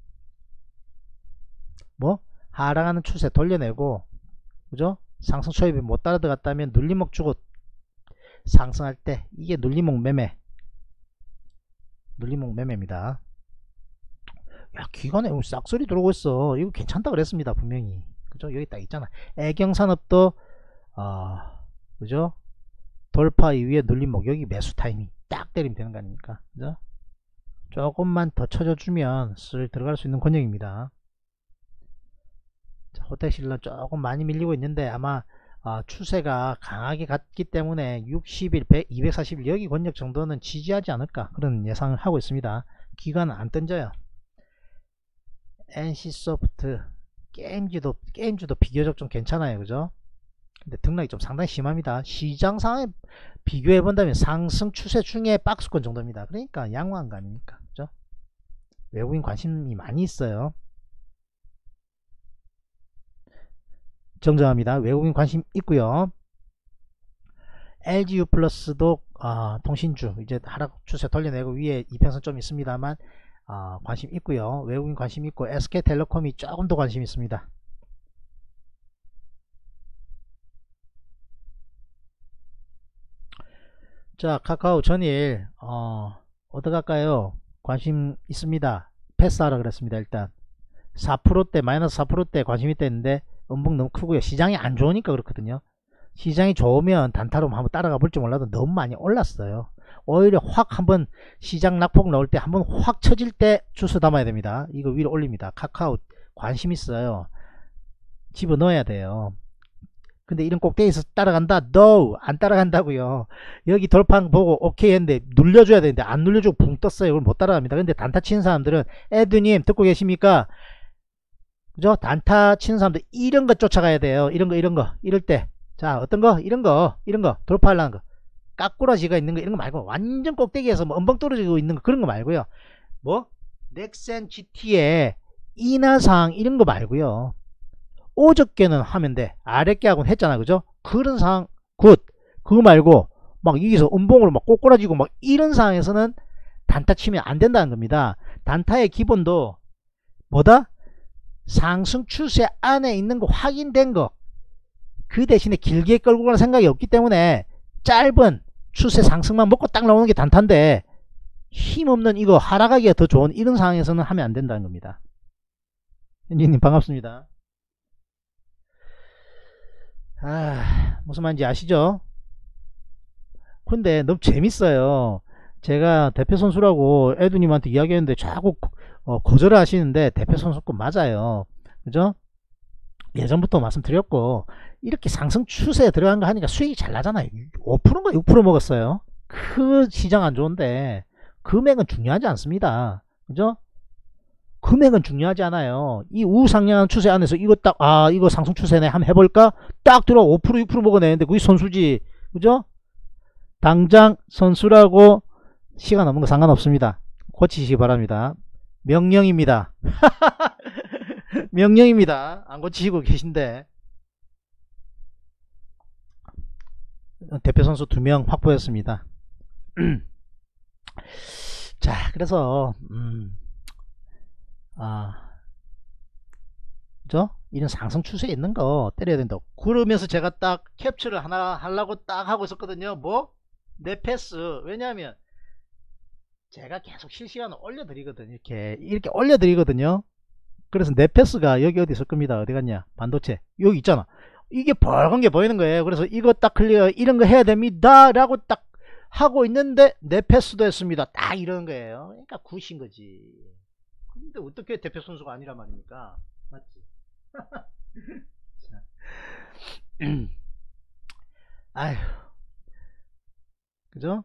뭐 하락하는 추세 돌려내고, 그죠? 상승 초입에 못 따라 들어갔다면 눌림목 주고 상승할 때 이게 눌림목 매매입니다. 야, 기관에 싹소리 들어오고 있어. 이거 괜찮다 그랬습니다. 분명히. 그죠? 여기 딱 있잖아. 애경산업도 그죠? 돌파 이후에 눌림목, 여기 매수 타이밍 딱 때리면 되는 거 아닙니까? 그죠? 조금만 더 쳐줘주면 슬 들어갈 수 있는 권역입니다. 자, 호텔신라 조금 많이 밀리고 있는데 아마 추세가 강하게 갔기 때문에 60일, 240일 여기 권역 정도는 지지하지 않을까 그런 예상을 하고 있습니다. 기관은 안 던져요. NC소프트 게임주도 비교적 좀 괜찮아요. 그죠? 근데 등락이 좀 상당히 심합니다. 시장 상황에 비교해 본다면 상승 추세 중에 박스권 정도입니다. 그러니까 양호한 거 아닙니까? 그죠? 외국인 관심이 많이 있어요. 정정합니다. 외국인 관심 있고요. LGU 플러스도 통신주 이제 하락 추세 돌려내고 위에 이평선 좀 있습니다만 관심 있고요. 외국인 관심 있고 SK텔레콤이 조금 더 관심 있습니다. 자, 카카오 전일 어디 갈까요? 관심 있습니다. 패스하라 그랬습니다. 일단 4%대 마이너스 4%대 관심 있다 했는데 음봉 너무 크고요. 시장이 안 좋으니까 그렇거든요. 시장이 좋으면 단타로 한번 따라가 볼지 몰라도 너무 많이 올랐어요. 오히려 확 한번 시장 낙폭 나올 때 한번 확 쳐질 때 주스 담아야 됩니다. 이거 위로 올립니다. 카카오 관심 있어요. 집어넣어야 돼요. 근데 이런 꼭대기에서 따라간다? No! 안 따라간다고요. 여기 돌판 보고 오케이 했는데 눌려줘야 되는데 안 눌려주고 붕 떴어요. 이걸 못 따라갑니다. 근데 단타 치는 사람들은 에드님 듣고 계십니까? 그죠? 단타 치는 사람들 이런 거 쫓아가야 돼요. 이런 거 이럴 때 자, 어떤 거? 이런 거 돌파하려는 거 까꾸라지가 있는 거 이런 거 말고 완전 꼭대기에서 뭐 엄청 떨어지고 있는 거 그런 거 말고요. 뭐 넥센 GT의 인하상 이런 거 말고요. 어저께는 하면 돼. 아랫께하고는 했잖아. 그죠? 그런 상황 굿. 그거 말고 막 여기서 음봉으로 막 꼬꾸라지고 막 이런 상황에서는 단타 치면 안 된다는 겁니다. 단타의 기본도 뭐다? 상승 추세 안에 있는 거 확인된 거. 그 대신에 길게 끌고 가는 생각이 없기 때문에 짧은 추세 상승만 먹고 딱 나오는 게 단타인데 힘없는 이거 하락하기가 더 좋은 이런 상황에서는 하면 안 된다는 겁니다. 현진님 반갑습니다. 무슨 말인지 아시죠? 근데 너무 재밌어요. 제가 대표 선수라고 에두님한테 이야기했는데 자꾸 거절을 하시는데 대표 선수권 맞아요. 그죠? 예전부터 말씀드렸고 이렇게 상승 추세에 들어간 거 하니까 수익이 잘 나잖아요. 5%인가 6% 먹었어요. 그 시장 안 좋은데 금액은 중요하지 않습니다. 그죠? 금액은 중요하지 않아요. 이 우상향한 추세 안에서 이거 딱 이거 상승 추세네 한번 해볼까? 딱 들어 5% 6% 먹어내는데 그게 선수지. 그죠? 당장 선수라고 시간 없는 거 상관없습니다. 고치시기 바랍니다. 명령입니다. 명령입니다. 안 고치시고 계신데 대표 선수 2명 확보했습니다. 자, 그래서 그죠? 이런 상승 추세에 있는 거 때려야 된다. 그러면서 제가 딱 캡처를 하나 하려고 딱 하고 있었거든요. 뭐? 내 패스. 왜냐하면 제가 계속 실시간으로 올려드리거든요. 이렇게 올려드리거든요. 그래서 내 패스가 여기 어디 있을 겁니다. 어디 갔냐? 반도체. 여기 있잖아. 이게 벌건 게 보이는 거예요. 그래서 이거 딱 클리어, 이런 거 해야 됩니다. 라고 딱 하고 있는데 내 패스도 했습니다. 딱 이런 거예요. 그러니까 굿인 거지. 근데 어떻게 대표 선수가 아니란 말입니까? 맞지? 아휴, 그죠?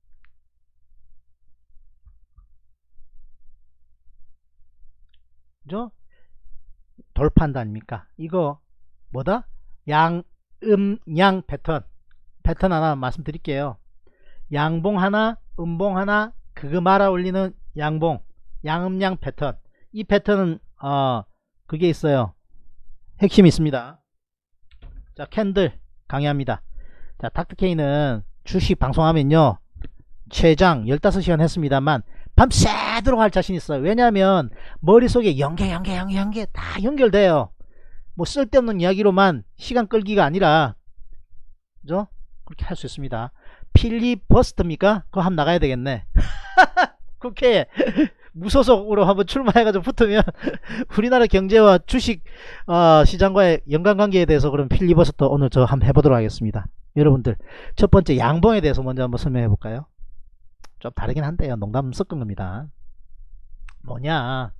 그죠? 돌파한다 아닙니까? 이거 뭐다? 양, 양 패턴 하나 말씀드릴게요. 양봉 하나, 음봉 하나, 그거 말아 올리는 양봉, 양음양 패턴. 이 패턴은 그게 있어요. 핵심이 있습니다. 자, 캔들 강의합니다. 자, 닥터케이는 주식 방송하면요 최장 15시간 했습니다만 밤새도록 할 자신 있어요. 왜냐하면 머릿속에 연계 다 연결돼요. 뭐 쓸데없는 이야기로만 시간 끌기가 아니라, 그죠? 그렇게 할 수 있습니다. 필리버스터입니까? 그거 한번 나가야 되겠네. 국회에 무소속으로 한번 출마해가지고 붙으면 우리나라 경제와 주식 시장과의 연관관계에 대해서 그럼 필리버스터 오늘 저 한번 해보도록 하겠습니다. 여러분들 첫 번째 양봉에 대해서 먼저 한번 설명해 볼까요? 좀 다르긴 한데요. 농담 섞은 겁니다. 뭐냐,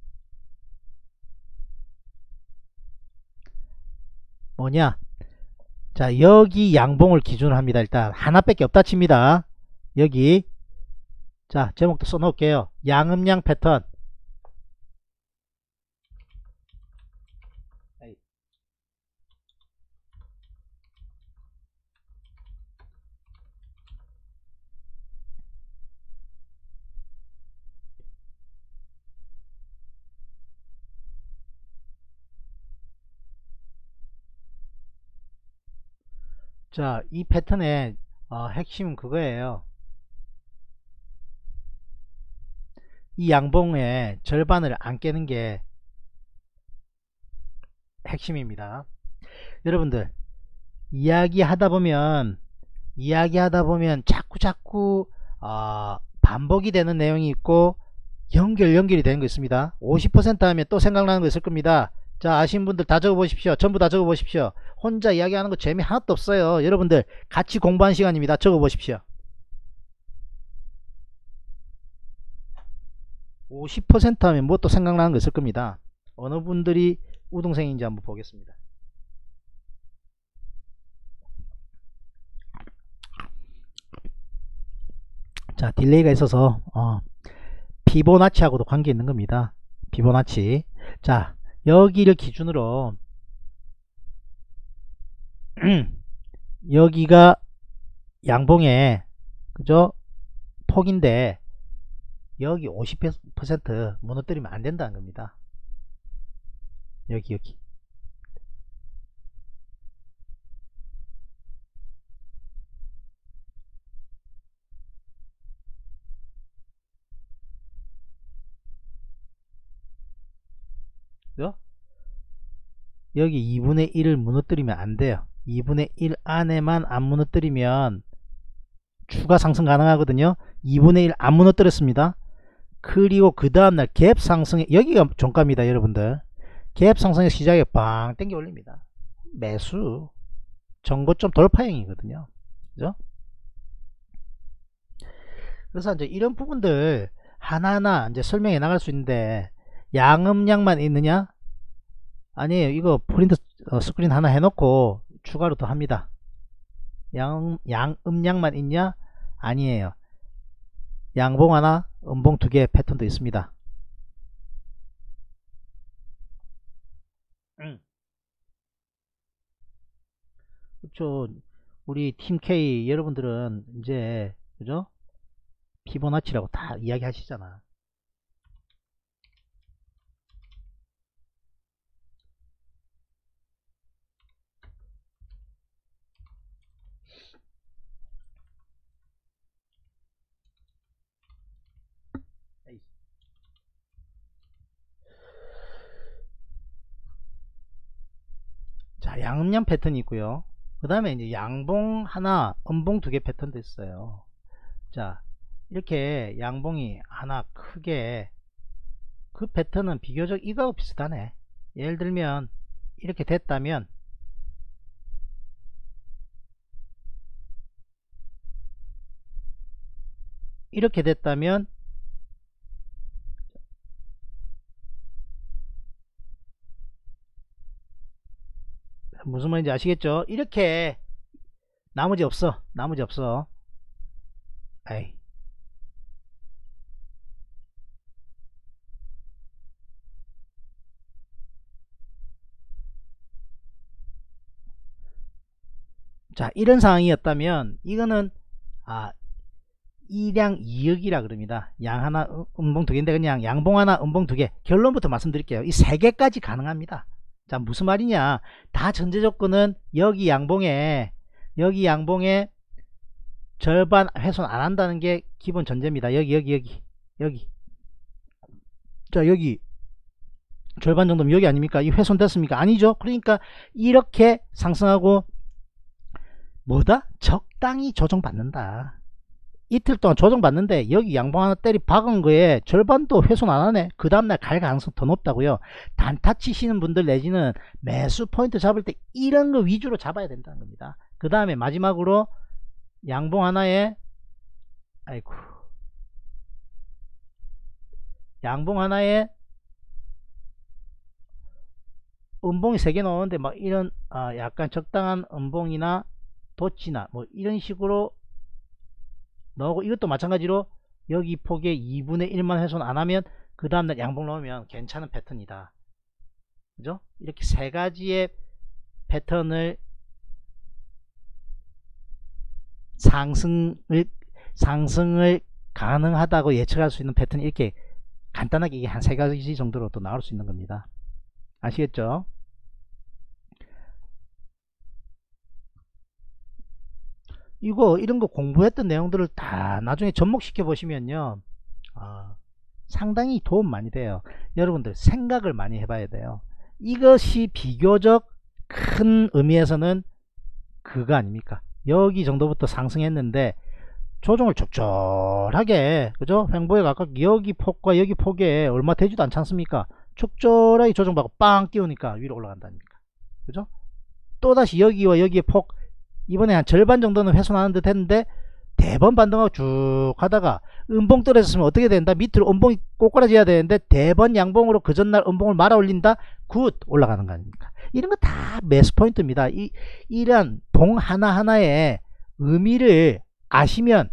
자, 여기 양봉을 기준으로 합니다. 일단 하나밖에 없다 칩니다. 여기, 자, 제목도 써놓을게요. 양음양 패턴. 자, 이 패턴의 핵심은 그거예요. 이 양봉의 절반을 안 깨는 게 핵심입니다. 여러분들 이야기하다 보면 자꾸 반복이 되는 내용이 있고 연결이 되는 거 있습니다. 50% 하면 또 생각나는 거 있을 겁니다. 자, 아시는 분들 다 적어 보십시오. 전부 다 적어 보십시오. 혼자 이야기하는 거 재미 하나도 없어요. 여러분들 같이 공부하는 시간입니다. 적어 보십시오. 50% 하면 뭐 또 생각나는 거 있을 겁니다. 어느 분들이 우등생인지 한번 보겠습니다. 자, 딜레이가 있어서 피보나치하고도 관계 있는 겁니다. 피보나치. 자, 여기를 기준으로 여기가 양봉의, 그죠? 폭인데 여기 50% 무너뜨리면 안 된다는 겁니다. 여기 그죠? 여기 2분의 1을 무너뜨리면 안 돼요. 2분의 1 안에만 안 무너뜨리면 추가 상승 가능하거든요. 2분의 1 안 무너뜨렸습니다. 그리고 그 다음날 갭 상승에, 여기가 종가입니다. 여러분들 갭 상승의 시작에 빵 땡겨 올립니다. 매수 정고점 돌파형이거든요. 그죠? 그래서 이제 이런 부분들 하나하나 이제 설명해 나갈 수 있는데 양음량만 있느냐? 아니에요. 이거 프린트 스크린 하나 해놓고 추가로 더 합니다. 양음량만 있냐? 아니에요. 양봉 하나, 음봉 두 개 패턴도 있습니다. 그렇죠. 우리 팀 K 여러분들은 이제, 그죠? 피보나치라고 다 이야기 하시잖아. 자, 양음량 패턴이 있고요. 그 다음에 이제 양봉 하나, 음봉 두 개 패턴도 있어요. 자, 이렇게 양봉이 하나 크게, 그 패턴은 비교적 이거하고 비슷하네. 예를 들면 이렇게 됐다면 이렇게 됐다면 무슨 말인지 아시겠죠? 이렇게 나머지 없어. 나머지 없어. 에이. 자, 이런 상황이었다면 이거는 이량 2역이라 그럽니다. 양 하나 음봉 두 개인데 그냥 양봉 하나 음봉 두 개. 결론부터 말씀드릴게요. 이 세 개까지 가능합니다. 자, 무슨 말이냐, 다 전제 조건은 여기 양봉에 절반 훼손 안 한다는 게 기본 전제입니다. 여기 자, 여기 절반 정도면 여기 아닙니까? 이 훼손 됐습니까? 아니죠. 그러니까 이렇게 상승하고 뭐다? 적당히 조정받는다. 이틀 동안 조정받는데 여기 양봉 하나 때리 박은 거에 절반도 훼손 안 하네. 그 다음날 갈 가능성 더 높다고요. 단타 치시는 분들 내지는 매수 포인트 잡을 때 이런 거 위주로 잡아야 된다는 겁니다. 그 다음에 마지막으로 양봉 하나에 양봉 하나에 음봉이 3개 나오는데 막 이런 약간 적당한 음봉이나 도치나 뭐 이런 식으로 넣고, 이것도 마찬가지로 여기 폭의 2분의 1만 훼손 안하면 그 다음날 양봉 넣으면 괜찮은 패턴이다. 그죠? 이렇게 세 가지의 패턴을 상승을 가능하다고 예측할 수 있는 패턴이 이렇게 간단하게 이게 한 세 가지 정도로 또 나올 수 있는 겁니다. 아시겠죠? 이런 거 공부했던 내용들을 다 나중에 접목시켜 보시면요, 상당히 도움 많이 돼요. 여러분들 생각을 많이 해봐야 돼요. 이것이 비교적 큰 의미에서는 그거 아닙니까? 여기 정도부터 상승했는데 조정을 적절하게, 그죠? 횡보에 가깝게 여기 폭과 여기 폭에 얼마 되지도 않지 않습니까? 적절하게 조정받고 빵 띄우니까 위로 올라간다니까, 그죠? 또다시 여기와 여기의 폭, 이번에 한 절반 정도는 훼손하는 듯 했는데 대번 반등하고 쭉 하다가 음봉 떨어졌으면 어떻게 된다? 밑으로 음봉이 꼬꾸라져야 되는데 대번 양봉으로 그 전날 음봉을 말아 올린다? 굿! 올라가는 거 아닙니까? 이런 거 다 매수 포인트입니다. 이런 봉 하나하나의 의미를 아시면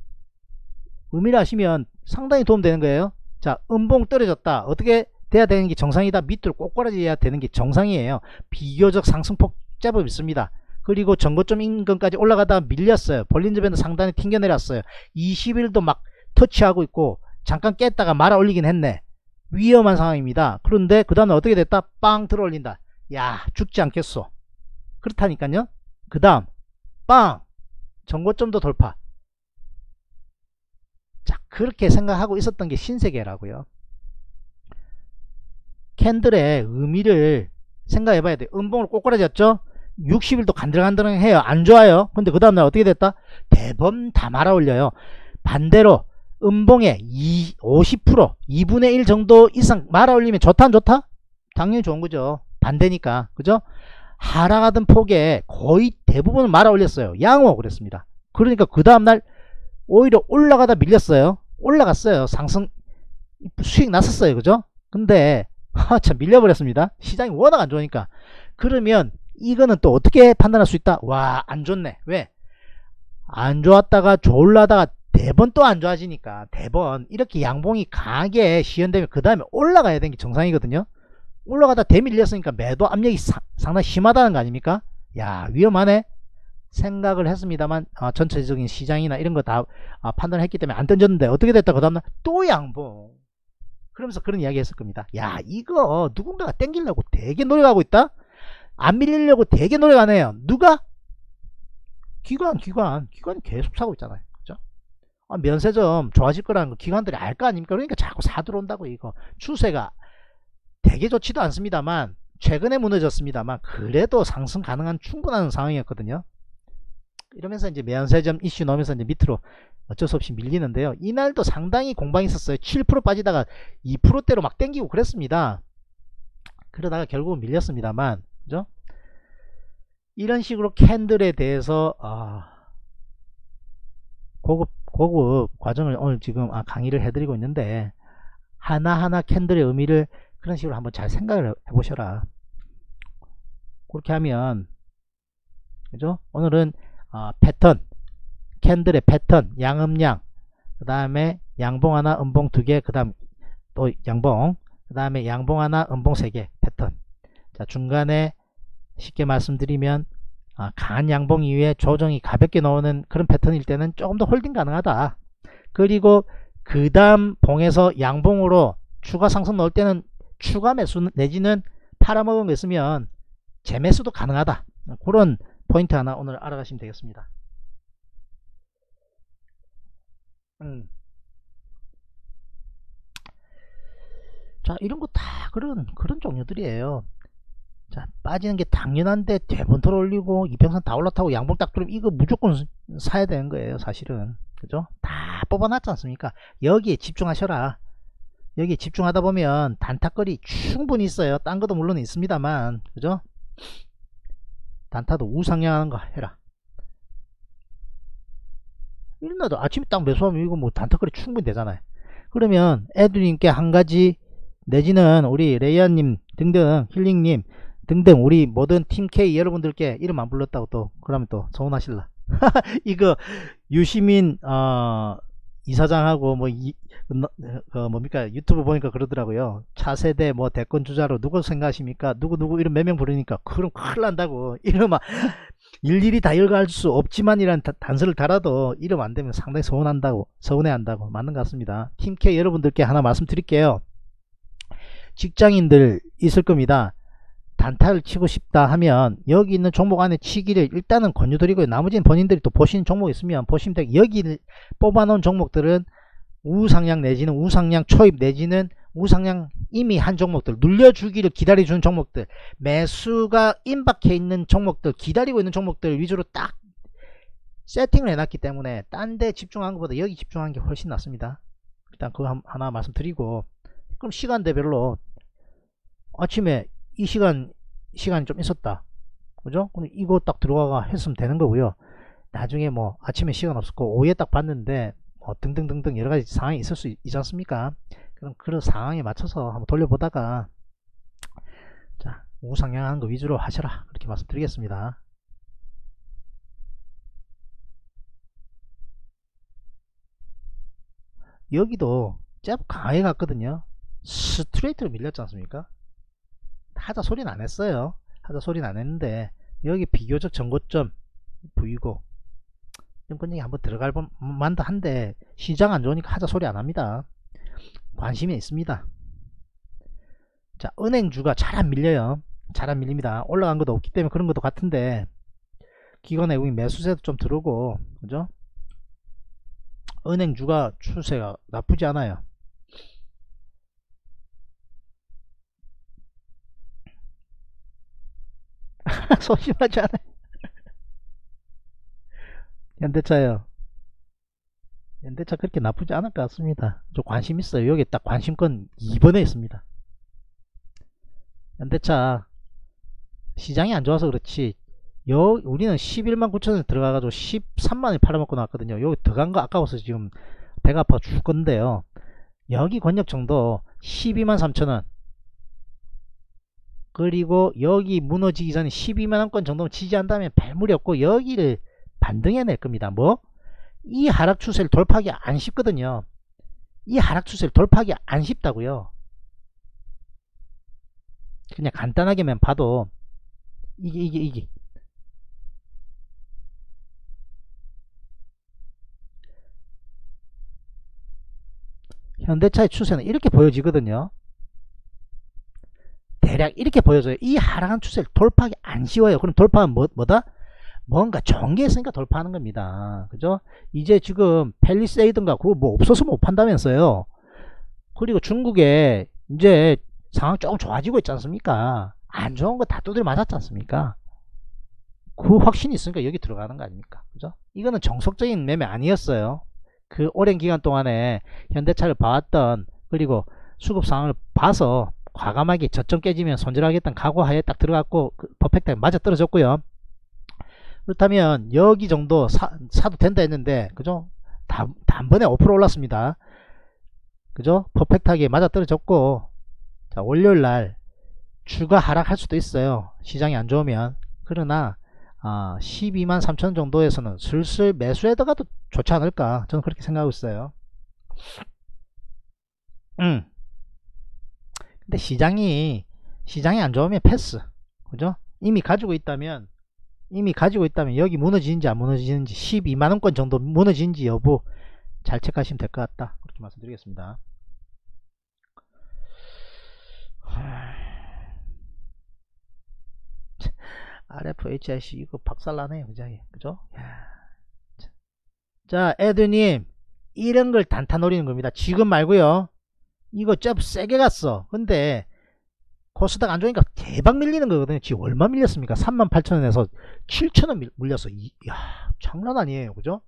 상당히 도움되는 거예요. 자, 음봉 떨어졌다. 어떻게 돼야 되는 게 정상이다? 밑으로 꼬꾸라져야 되는 게 정상이에요. 비교적 상승폭 제법 있습니다. 그리고 전고점 인근까지 올라가다가 밀렸어요. 볼린저 밴드 상단에 튕겨 내렸어요. 20일도 막 터치하고 있고 잠깐 깼다가 말아 올리긴 했네. 위험한 상황입니다. 그런데 그 다음에 어떻게 됐다? 빵 들어 올린다. 야, 죽지 않겠소. 그렇다니까요. 그 다음 빵! 전고점도 돌파. 자, 그렇게 생각하고 있었던 게 신세계라고요. 캔들의 의미를 생각해 봐야 돼요. 음봉으로 꼬꾸라졌죠? 60일도 간드랑간드랑해요. 안 좋아요. 근데 그 다음날 어떻게 됐다? 대범 다 말아 올려요. 반대로 음봉에 50% 2분의 1 정도 이상 말아 올리면 좋다 안 좋다? 당연히 좋은 거죠. 반대니까, 그죠? 하락하던 폭에 거의 대부분을 말아 올렸어요. 양호 그랬습니다. 그러니까 그 다음날 오히려 올라가다 밀렸어요. 올라갔어요. 상승 수익 났었어요. 그죠? 근데 참 밀려버렸습니다. 시장이 워낙 안 좋으니까. 그러면 이거는 또 어떻게 판단할 수 있다? 와, 안 좋네. 왜? 안 좋았다가 좋으려다가 대번 또 안 좋아지니까, 대번 이렇게 양봉이 강하게 시연되면 그 다음에 올라가야 되는 게 정상이거든요. 올라가다 대밀렸으니까 매도 압력이 상당히 심하다는 거 아닙니까? 야, 위험하네 생각을 했습니다만 전체적인 시장이나 이런 거 다 판단을 했기 때문에 안 던졌는데 어떻게 됐다? 그 다음날 또 양봉. 그러면서 그런 이야기 했을 겁니다. 야, 이거 누군가가 땡기려고 되게 노력하고 있다? 안 밀리려고 되게 노력하네요. 누가? 기관이 계속 사고 있잖아요. 그죠? 면세점 좋아질 거라는 거 기관들이 알 거 아닙니까? 그러니까 자꾸 사들어온다고. 이거 추세가 되게 좋지도 않습니다만, 최근에 무너졌습니다만 그래도 상승 가능한 충분한 상황이었거든요. 이러면서 이제 면세점 이슈 나오면서 이제 밑으로 어쩔 수 없이 밀리는데요. 이날도 상당히 공방이 있었어요. 7% 빠지다가 2%대로 막 땡기고 그랬습니다. 그러다가 결국은 밀렸습니다만, 그죠? 이런 식으로 캔들에 대해서 고급 고급 과정을 오늘 지금 강의를 해드리고 있는데, 하나하나 캔들의 의미를 그런 식으로 한번 잘 생각을 해보셔라. 그렇게 하면, 그죠? 오늘은 패턴, 캔들의 패턴, 양음양, 그 다음에 양봉 하나, 음봉 두 개, 그 다음 또 양봉, 그 다음에 양봉 하나, 음봉 세 개, 패턴. 자, 중간에 쉽게 말씀드리면 강한 양봉 이후에 조정이 가볍게 나오는 그런 패턴일 때는 조금 더 홀딩 가능하다. 그리고 그 다음 봉에서 양봉으로 추가 상승 나올 때는 추가 매수 내지는 팔아먹은 거 있으면 재매수도 가능하다. 그런 포인트 하나 오늘 알아가시면 되겠습니다. 자, 이런 거 다 그런 종류들이에요. 자, 빠지는 게 당연한데 대본토를 올리고 이평선 다 올라타고 양봉 딱 들으면 이거 무조건 사야 되는 거예요, 사실은. 그죠? 다 뽑아놨지 않습니까? 여기에 집중하셔라. 여기에 집중하다 보면 단타거리 충분히 있어요. 딴 것도 물론 있습니다만, 그죠? 단타도 우상향하는 거 해라. 일나도 아침에 딱 매수하면 이거 뭐 단타거리 충분히 되잖아요. 그러면 애드님께 한 가지, 내지는 우리 레이아님 등등, 힐링님 등등 우리 모든 팀 K 여러분들께 이름 안 불렀다고 또 그러면 또 서운하실라. 이거 유시민 이사장하고 뭐 뭡니까 유튜브 보니까 그러더라고요. 차세대 뭐 대권 주자로 누구 생각하십니까? 누구 이런 몇 명 부르니까 그럼 큰일 난다고. 이름 일일이 다 읽어갈 수 없지만이란 단서를 달아도 이름 안 되면 상당히 서운해한다고. 맞는 것 같습니다. 팀 K 여러분들께 하나 말씀드릴게요. 직장인들 있을 겁니다. 단타를 치고 싶다 하면 여기 있는 종목 안에 치기를 일단은 권유드리고요. 나머지는 본인들이 또 보시는 종목 있으면 보시면 되고, 여기 뽑아놓은 종목들은 우상향 내지는 우상향 초입 내지는 우상향 이미 한 종목들, 눌려주기를 기다려주는 종목들, 매수가 임박해 있는 종목들, 기다리고 있는 종목들 위주로 딱 세팅을 해놨기 때문에 딴 데 집중한 것보다 여기 집중한 게 훨씬 낫습니다. 일단 그거 하나 말씀드리고, 그럼 시간대별로 아침에 이 시간이 좀 있었다, 그죠? 그럼 이거 딱 들어가가 했으면 되는 거고요. 나중에 뭐 아침에 시간 없었고 오후에 딱 봤는데 뭐 등등등등 여러가지 상황이 있을 수 있지 않습니까? 그럼 그런 상황에 맞춰서 한번 돌려보다가 자, 우상향하는 거 위주로 하셔라, 그렇게 말씀드리겠습니다. 여기도 잽 강하게 갔거든요. 스트레이트로 밀렸지 않습니까? 하자 소리는 안 했어요. 하자 소리는 안 했는데 여기 비교적 전고점 보이고 연권력이 한번 들어갈 만도 한데 시장 안 좋으니까 하자 소리 안 합니다. 관심이 있습니다. 자, 은행주가 잘 안 밀려요. 잘 안 밀립니다. 올라간 것도 없기 때문에 그런 것도 같은데 기관 외국인 매수세도 좀 들어오고, 그죠? 은행주가 추세가 나쁘지 않아요. 소심하지 않아요. 현대차요. 현대차 그렇게 나쁘지 않을 것 같습니다. 좀 관심 있어요. 여기 딱 관심권 2번에 있습니다. 현대차 시장이 안 좋아서 그렇지 우리는 11만 9천원 들어가가지고 13만원에 팔아먹고 나왔거든요. 여기 들어간 거 아까워서 지금 배가 아파 죽을 건데요. 여기 권역 정도 12만 3천원, 그리고 여기 무너지기 전에 12만원권 정도면 지지한다면 별무리 없고 여기를 반등해 낼 겁니다. 뭐? 이 하락 추세를 돌파하기 안 쉽거든요. 이 하락 추세를 돌파하기 안 쉽다고요. 그냥 간단하게만 봐도 이게 현대차의 추세는 이렇게 보여지거든요. 대략 이렇게 보여져요. 이 하락한 추세를 돌파하기 안 쉬워요. 그럼 돌파하면 뭐다? 뭔가 좋은 게 있으니까 돌파하는 겁니다. 그죠? 이제 지금 팰리세이드인가 그거 뭐 없어서 못 판다면서요. 그리고 중국에 이제 상황 조금 좋아지고 있지 않습니까? 안 좋은 거 다 두드려 맞았지 않습니까? 그 확신이 있으니까 여기 들어가는 거 아닙니까? 그죠? 이거는 정석적인 매매 아니었어요. 그 오랜 기간 동안에 현대차를 봐왔던, 그리고 수급 상황을 봐서 과감하게 저점 깨지면 손절하겠다는 각오하에 딱 들어갔고 퍼펙트하게 맞아 떨어졌고요. 그렇다면 여기 정도 사도 된다 했는데, 그죠? 단번에 5% 올랐습니다. 그죠? 퍼펙트하게 맞아떨어졌고, 자, 월요일날 추가 하락할 수도 있어요. 시장이 안 좋으면. 그러나 12만 3천 정도에서는 슬슬 매수해 들어가도 좋지 않을까, 저는 그렇게 생각하고 있어요. 근데 시장이 안 좋으면 패스. 그죠? 이미 가지고 있다면 여기 무너지는지 안 무너지는지, 12만원권 정도 무너지는지 여부 잘 체크하시면 될 것 같다, 그렇게 말씀드리겠습니다. RFHIC 이거 박살나네요, 그죠? 자, 에드님, 이런 걸 단타 노리는 겁니다. 지금 말고요. 이거 좀 세게 갔어. 근데 코스닥 안 좋으니까 대박 밀리는 거거든요. 지금 얼마 밀렸습니까? 38,000원에서 7,000원 물렸어. 이야, 장난 아니에요, 그죠?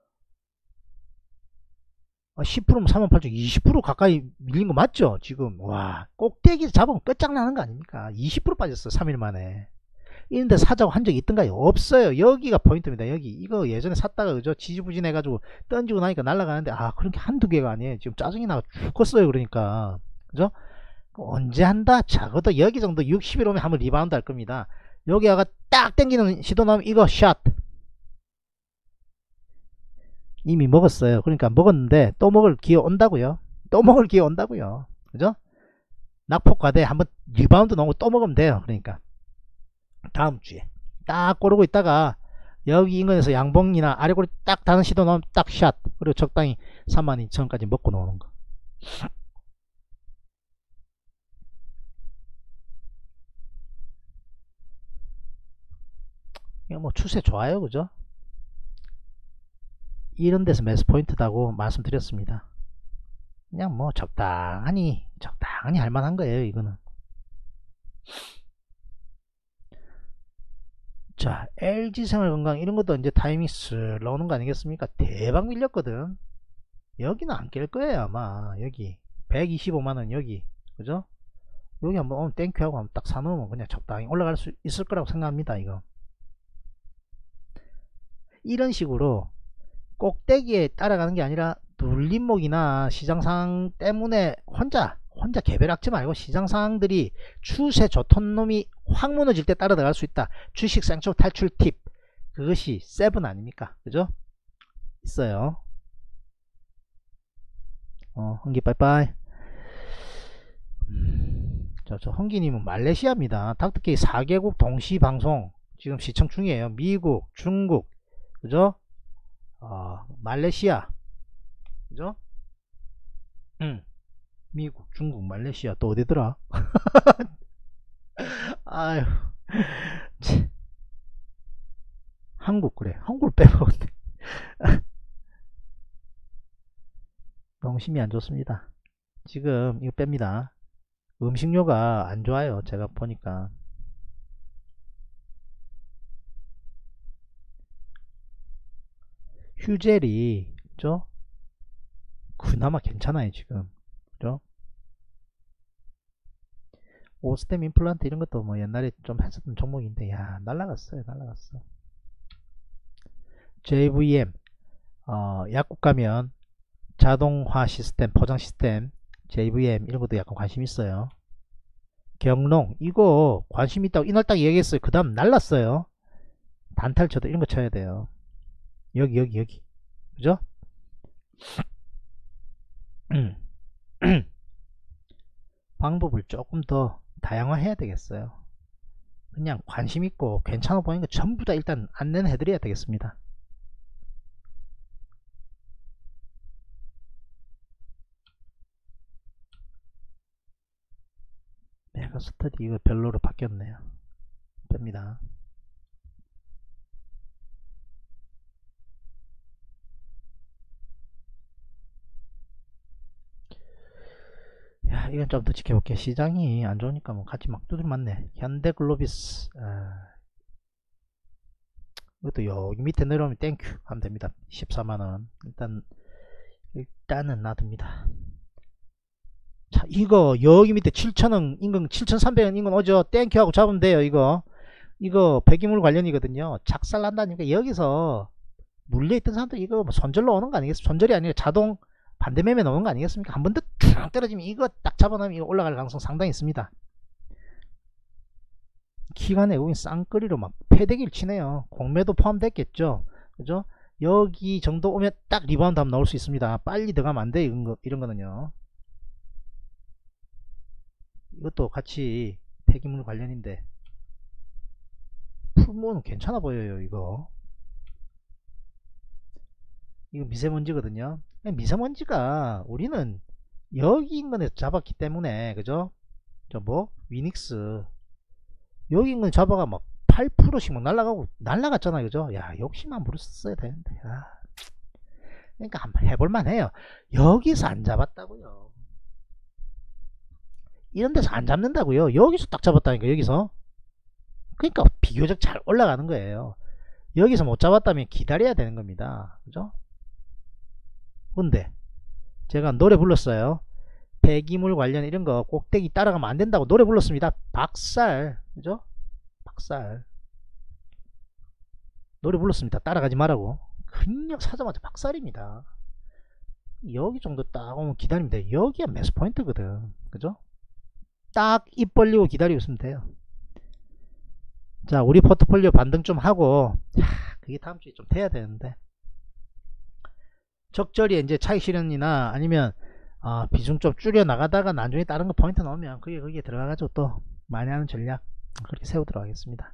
10%면 38,000원, 20% 가까이 밀린 거 맞죠? 지금 와, 꼭대기 잡으면 끝장나는 거 아닙니까? 20% 빠졌어, 3일 만에. 이런데 사자고 한 적이 있던가요? 없어요. 여기가 포인트입니다. 여기 이거 예전에 샀다가 그죠, 지지부진 해가지고 던지고 나니까 날아가는데, 그런 게 한두 개가 아니에요. 지금 짜증이 나가 죽겠어요. 그러니까 그죠? 언제 한다? 적어도 여기 정도 60일 오면 한번 리바운드 할 겁니다. 여기가 딱 땡기는 시도 나오면 이거 샷 이미 먹었어요. 그러니까 먹었는데 또 먹을 기회 온다고요. 그죠? 낙폭과대 한번 리바운드 나오고 또 먹으면 돼요. 그러니까 다음 주에 딱 고르고 있다가 여기 인근에서 양봉이나 아래고리 딱 다는 시도 나오면 딱 샷, 그리고 적당히 32,000원까지 먹고 나오는 거. 이거 뭐 추세 좋아요, 그죠? 이런 데서 매수 포인트다고 말씀드렸습니다. 그냥 뭐 적당히 할 만한 거예요, 이거는. 자, LG생활건강 이런 것도 이제 타이밍 쓱 나오는 거 아니겠습니까? 대박 밀렸거든. 여기는 안 깰 거예요, 아마. 여기 125만원 여기, 그죠? 여기 한번 땡큐 하고 한번 딱 사놓으면 그냥 적당히 올라갈 수 있을 거라고 생각합니다. 이거 이런 식으로 꼭대기에 따라가는 게 아니라 눌림목이나 시장 상황 때문에 혼자 개별악지 말고 시장 상황들이 추세 좋던 놈이 확 무너질 때 따라 들어갈 수 있다. 주식 쌍쪽 탈출 팁, 그것이 세븐 아닙니까? 그죠? 있어요. 헌기 빠이빠이. 저 헌기님은 말레이시아입니다. 닥터케이 4개국 동시 방송 지금 시청 중이에요. 미국, 중국, 그죠? 말레이시아, 그죠? 미국, 중국, 말레이시아, 또 어디더라? 아유, 한국, 그래, 한국을 빼먹었네. 농심이 안 좋습니다. 지금 이거 뺍니다. 음식료가 안 좋아요. 제가 보니까. 휴젤이, 그죠? 그나마 괜찮아요, 지금. 그죠? 오스템 임플란트 이런 것도 뭐 옛날에 좀 했었던 종목인데, 야, 날라갔어요. JVM, 약국 가면 자동화 시스템, 포장 시스템, JVM 이런 것도 약간 관심 있어요. 경농, 이거 관심 있다고 이날 딱 얘기했어요. 그 다음 날랐어요. 단타를 쳐도 이런 거 쳐야 돼요. 여기, 그죠? 방법을 조금 더 다양화해야 되겠어요. 그냥 관심 있고 괜찮아 보이는 거 전부 다 일단 안내는 해드려야 되겠습니다. 메가스터디 이거 별로로 바뀌었네요. 뺍니다. 야, 이건 좀 더 지켜볼게. 시장이 안 좋으니까 뭐 같이 막 두들 맞네. 현대글로비스, 이것도 여기 밑에 내려오면 땡큐 하면 됩니다. 14만원 일단은 놔둡니다. 자, 이거 여기 밑에 7,000원 인근, 7,300원 인근 오죠. 땡큐 하고 잡으면 돼요. 이거 배기물 관련이거든요. 작살난다니까 여기서 물려있던 사람들 이거 뭐 손절로 오는 거 아니겠습니까? 손절이 아니라 자동 반대 매매 나오는 거 아니겠습니까? 한 번 더 툭 떨어지면 이거 딱 잡아놓으면 이거 올라갈 가능성 상당히 있습니다. 기관 외국인 쌍끌이로 막 패대기를 치네요. 공매도 포함됐겠죠. 그죠? 여기 정도 오면 딱 리바운드 하면 나올 수 있습니다. 빨리 들어가면 안 돼. 이런 거는요. 이것도 같이 폐기물 관련인데 풀모는 괜찮아 보여요. 이거 미세먼지거든요. 미세먼지가 우리는 여기 인근에서 잡았기 때문에 그죠? 저 뭐 위닉스 여기 인근 잡아가 막 8%씩 막 날라갔잖아요. 그죠? 야, 욕심 안 부렸어야 되는데. 아. 그러니까 한번 해볼만 해요. 여기서 안 잡았다고요. 이런 데서 안 잡는다고요. 여기서 딱 잡았다니까. 여기서. 그러니까 비교적 잘 올라가는 거예요. 여기서 못 잡았다면 기다려야 되는 겁니다. 그죠? 근데 제가 노래 불렀어요. 폐기물 관련 이런 거 꼭대기 따라가면 안 된다고 노래 불렀습니다. 박살. 그죠? 박살. 노래 불렀습니다. 따라가지 말라고. 그냥 사자마자 박살입니다. 여기 정도 딱 오면 기다리면 돼요. 여기가 매수 포인트거든. 그죠? 딱 입 벌리고 기다리고 있으면 돼요. 자, 우리 포트폴리오 반등 좀 하고 그게 다음 주에 좀 돼야 되는데 적절히 이제 차익 실현이나 아니면 비중 좀 줄여 나가다가 나중에 다른 거 포인트 넣으면 거기에 들어가가지고 또 많이 하는 전략 그렇게 세우도록 하겠습니다.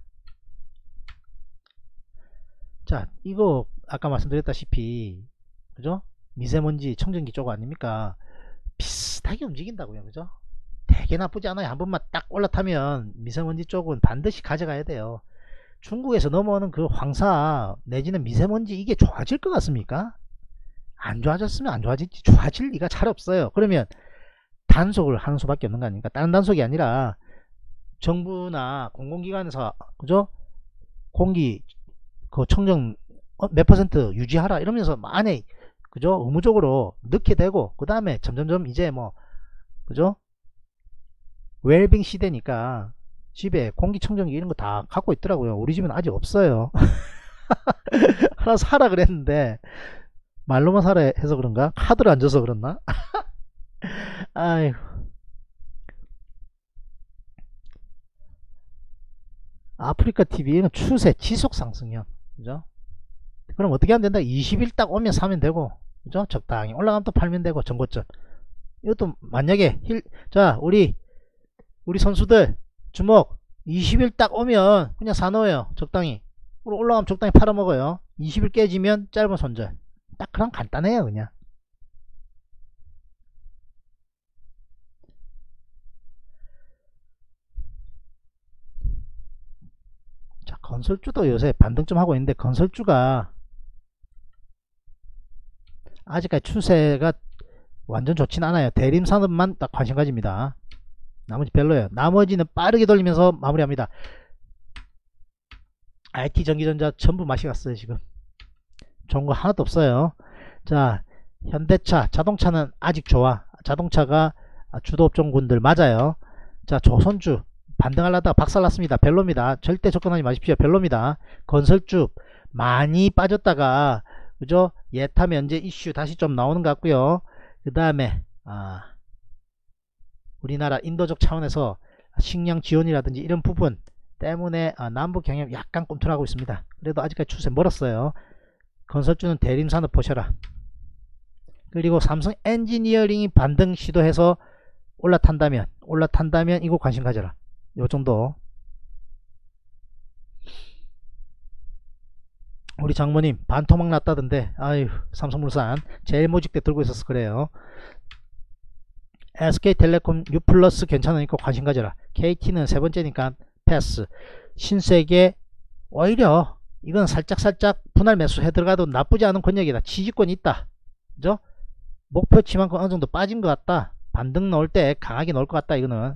자, 이거 아까 말씀드렸다시피 그죠? 미세먼지 청정기 쪽 아닙니까? 비슷하게 움직인다고요. 그죠? 되게 나쁘지 않아요. 한 번만 딱 올라타면 미세먼지 쪽은 반드시 가져가야 돼요. 중국에서 넘어오는 그 황사 내지는 미세먼지 이게 좋아질 것 같습니까? 안 좋아졌으면 안 좋아질지 좋아질 리가 잘 없어요. 그러면 단속을 하는 수밖에 없는 거 아닙니까? 다른 단속이 아니라 정부나 공공기관에서 그죠? 공기 그 청정 몇 퍼센트 유지하라 이러면서 안에 그죠? 의무적으로 넣게 되고 그 다음에 점점점 이제 뭐 그죠? 웰빙 시대니까 집에 공기청정기 이런 거 다 갖고 있더라고요. 우리 집은 아직 없어요. 하나 사라 그랬는데 말로만 사라 해서 그런가? 카드를 안 줘서 그렇나? 아이고. 아프리카 TV는 추세 지속 상승형. 그죠? 그럼 어떻게 하면 된다? 20일 딱 오면 사면 되고, 그죠? 적당히 올라가면 또 팔면 되고, 전고점. 이것도 만약에 자, 우리 선수들 주목 20일 딱 오면 그냥 사놓아요. 적당히. 올라가면 적당히 팔아먹어요. 20일 깨지면 짧은 손절. 딱 그럼 간단해요. 그냥. 자, 건설주도 요새 반등 좀 하고 있는데 건설주가 아직까지 추세가 완전 좋진 않아요. 대림산업만 딱 관심 가집니다. 나머지 별로예요. 나머지는 빠르게 돌리면서 마무리합니다. IT 전기전자 전부 맛이 갔어요. 지금 좋은 거 하나도 없어요. 자, 현대차 자동차는 아직 좋아. 자동차가 주도업종군들 맞아요. 자, 조선주 반등하려다가 박살났습니다. 별로입니다. 절대 접근하지 마십시오. 별로입니다. 건설주 많이 빠졌다가 그죠? 예타 면제 이슈 다시 좀 나오는 것 같고요. 그 다음에 우리나라 인도적 차원에서 식량 지원이라든지 이런 부분 때문에 남북 경협 약간 꿈틀하고 있습니다. 그래도 아직까지 추세 멀었어요. 건설주는 대림산업 보셔라. 그리고 삼성 엔지니어링이 반등 시도해서 올라탄다면 이거 관심 가져라. 요정도. 우리 장모님 반토막 났다던데 아유, 삼성물산 제일모직 때 들고 있어서 그래요. SK텔레콤 U 플러스 괜찮으니까 관심 가져라. KT는 세 번째니까 패스. 신세계 오히려 이건 살짝 분할 매수 해 들어가도 나쁘지 않은 권역이다. 지지권이 있다. 그죠? 목표치만큼 어느 정도 빠진 것 같다. 반등 넣을 때 강하게 넣을 것 같다. 이거는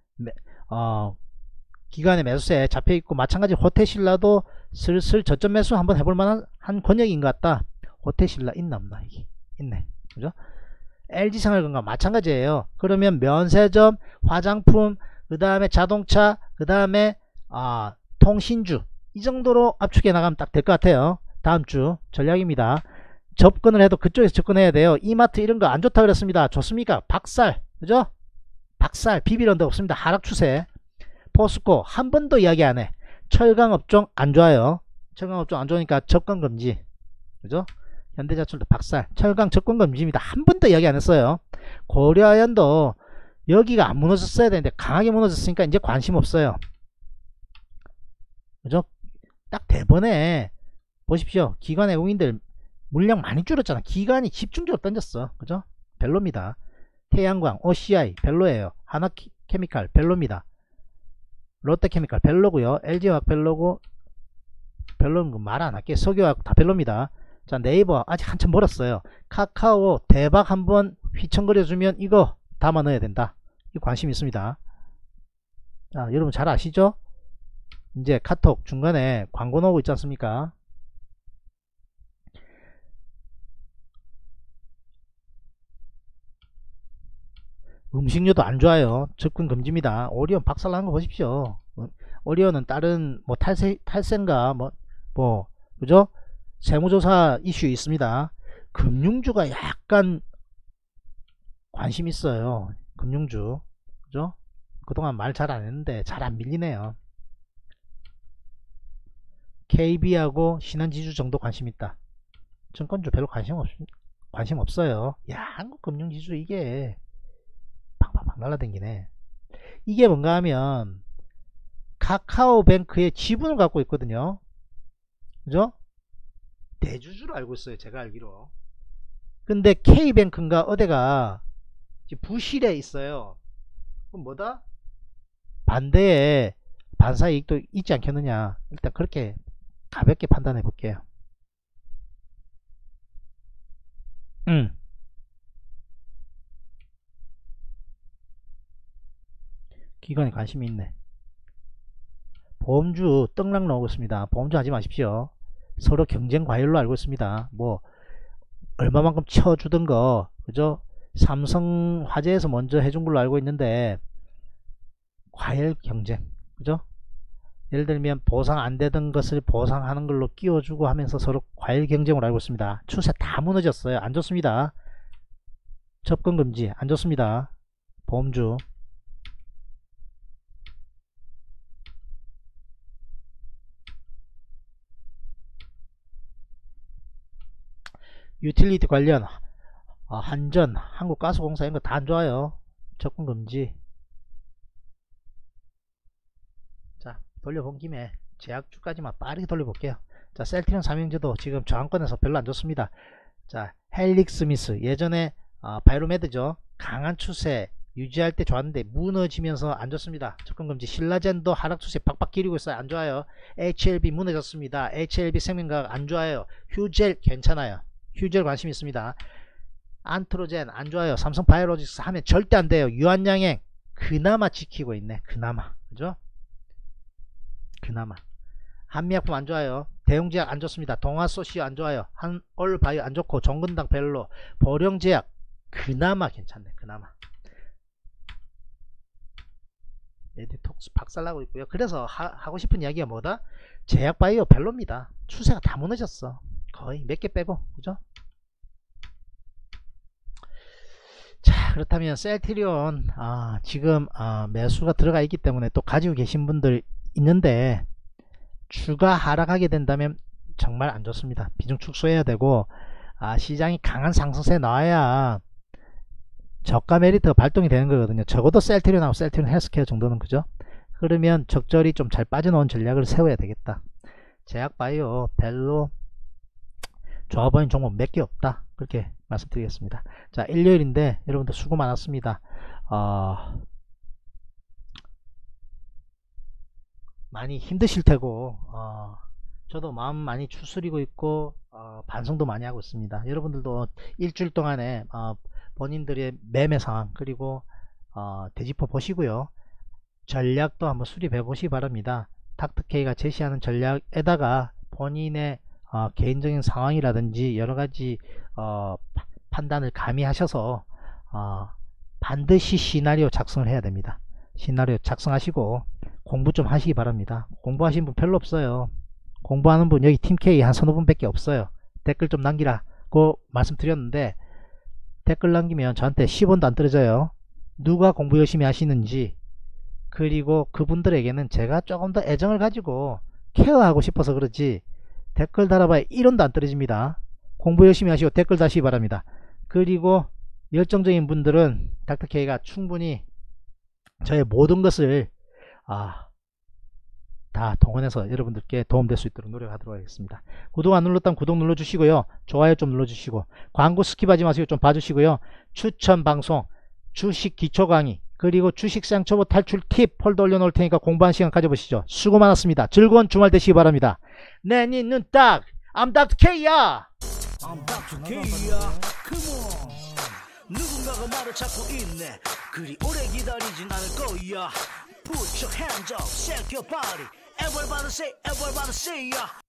기간의 매수세에 잡혀있고 마찬가지 호텔신라도 슬슬 저점 매수 한번 해볼 만한 한 권역인 것 같다. 호텔신라 있나 없나 이게 있네. 그죠? LG생활건강 마찬가지예요. 그러면 면세점, 화장품, 그 다음에 자동차, 그 다음에 통신주 이 정도로 압축해 나가면 딱 될 것 같아요. 다음 주 전략입니다. 접근을 해도 그쪽에서 접근해야 돼요. 이마트 이런 거 안 좋다 그랬습니다. 좋습니까? 박살, 그죠? 박살, 비비는 데 없습니다. 하락 추세. 포스코 한 번도 이야기 안 해. 철강업종 안 좋아요. 철강업종 안 좋으니까 접근 금지, 그죠? 현대자동차도 박살, 철강 접근 금지입니다. 한 번도 이야기 안 했어요. 고려아연도 여기가 안 무너졌어야 되는데 강하게 무너졌으니까 이제 관심 없어요, 그죠? 딱 대번에 보십시오. 기관 외국인들 물량 많이 줄었잖아. 기관이 집중적으로 던졌어, 그죠? 별로입니다. 태양광, OCI 별로예요. 하나케미칼 별로입니다. 롯데케미칼 별로고요. LG화학 별로고, 별로는 거 말 안 할게. 석유화학 다 별로입니다. 자, 네이버 아직 한참 멀었어요. 카카오 대박 한번 휘청거려주면 이거 담아 넣어야 된다. 이 관심 있습니다. 자, 여러분 잘 아시죠? 이제 카톡 중간에 광고 나오고 있지 않습니까? 음식료도 안 좋아요. 접근 금지입니다. 오리온 박살난 거 보십시오. 오리온은 다른 뭐 탈세인가 뭐 그죠? 세무조사 이슈 있습니다. 금융주가 약간 관심 있어요. 금융주, 그죠? 그동안 말 잘 안 했는데 잘 안 밀리네요. KB하고 신한지주 정도 관심 있다. 증권주 별로 관심 없어요. 야, 한국 금융지주 이게 팍팍팍 날라댕기네. 이게 뭔가 하면 카카오뱅크의 지분을 갖고 있거든요, 그죠? 대주주로 알고 있어요, 제가 알기로. 근데 K뱅크인가 어디가 부실에 있어요. 그럼 뭐다? 반대에 반사이익도 있지 않겠느냐. 일단 그렇게 가볍게 판단해 볼게요. 기관에 관심이 있네. 보험주 떡락 나오고 있습니다. 보험주 하지 마십시오. 서로 경쟁 과열로 알고 있습니다. 뭐 얼마만큼 쳐주던 거, 그죠? 삼성화재에서 먼저 해준 걸로 알고 있는데 과열 경쟁, 그죠? 예를 들면 보상 안 되던 것을 보상하는 걸로 끼워주고 하면서 서로 과열 경쟁으로 알고 있습니다. 추세 다 무너졌어요. 안 좋습니다. 접근 금지 안 좋습니다. 보험주. 유틸리티 관련 한전, 한국가스공사 이런 거 다 안 좋아요. 접근 금지. 자, 돌려본 김에 제약주까지만 빠르게 돌려볼게요. 자, 셀트리온 삼형제도 지금 저항권에서 별로 안 좋습니다. 자, 헬릭스미스 예전에 바이로메드죠. 강한 추세 유지할 때 좋았는데 무너지면서 안 좋습니다. 접근 금지. 신라젠도 하락 추세 팍팍 기리고 있어요. 안 좋아요. HLB 무너졌습니다. HLB 생명과학 안 좋아요. 휴젤 괜찮아요. 휴젤 관심 있습니다. 안트로젠 안 좋아요. 삼성바이오로직스 하면 절대 안 돼요. 유한양행 그나마 지키고 있네. 그나마, 그죠? 그나마. 한미약품 안 좋아요. 대웅제약 안 좋습니다. 동아소시오 안 좋아요. 한올바이오 안 좋고, 정근당 별로. 보령제약 그나마 괜찮네. 그나마. 메디톡스 박살나고 있고요. 그래서 하고 싶은 이야기가 뭐다? 제약바이오 별로입니다. 추세가 다 무너졌어. 거의 몇 개 빼고, 그죠? 자, 그렇다면 셀트리온 지금 매수가 들어가 있기 때문에 또 가지고 계신 분들 있는데 추가 하락하게 된다면 정말 안 좋습니다. 비중 축소해야 되고, 시장이 강한 상승세 나와야 저가 메리트가 발동이 되는 거거든요. 적어도 셀트리온하고 셀트리온 헬스케어 정도는, 그죠? 그러면 적절히 좀 잘 빠져나온 전략을 세워야 되겠다. 제약바이오 별로 좋아 보이는 종목 몇 개 없다, 그렇게 말씀드리겠습니다. 자, 일요일인데 여러분들 수고 많았습니다. 많이 힘드실 테고, 저도 마음 많이 추스리고 있고, 반성도 많이 하고 있습니다. 여러분들도 일주일 동안에 본인들의 매매 상황, 그리고 되짚어 보시고요. 전략도 한번 수립해 보시기 바랍니다. 닥터케이가 제시하는 전략에다가 본인의 개인적인 상황이라든지 여러가지 판단을 가미하셔서 반드시 시나리오 작성을 해야 됩니다. 시나리오 작성하시고 공부 좀 하시기 바랍니다. 공부하신 분 별로 없어요. 공부하는 분 여기 팀 K 한 서너 분밖에 없어요. 댓글 좀 남기라고 말씀드렸는데 댓글 남기면 저한테 10원도 안 떨어져요. 누가 공부 열심히 하시는지, 그리고 그분들에게는 제가 조금 더 애정을 가지고 케어하고 싶어서 그러지 댓글 달아봐야 1원도 안 떨어집니다. 공부 열심히 하시고 댓글 다시기 바랍니다. 그리고 열정적인 분들은 닥터K가 충분히 저의 모든 것을 다 동원해서 여러분들께 도움될 수 있도록 노력하도록 하겠습니다. 구독 안 눌렀다면 구독 눌러주시고요. 좋아요 좀 눌러주시고, 광고 스킵하지 마시고 좀 봐주시고요. 추천 방송, 주식 기초 강의, 그리고 주식시장 초보 탈출 팁 폴더 올려놓을 테니까 공부하는 시간 가져보시죠. 수고 많았습니다. 즐거운 주말 되시기 바랍니다. 내 니는 딱 I'm Dr. K야. I'm Dr. K야. Come on. 누군가가 말을 찾고 있네. 그리 오래 기다리진 않을 거야. Put your hands up, shake your body. Everybody say, everybody say, yeah.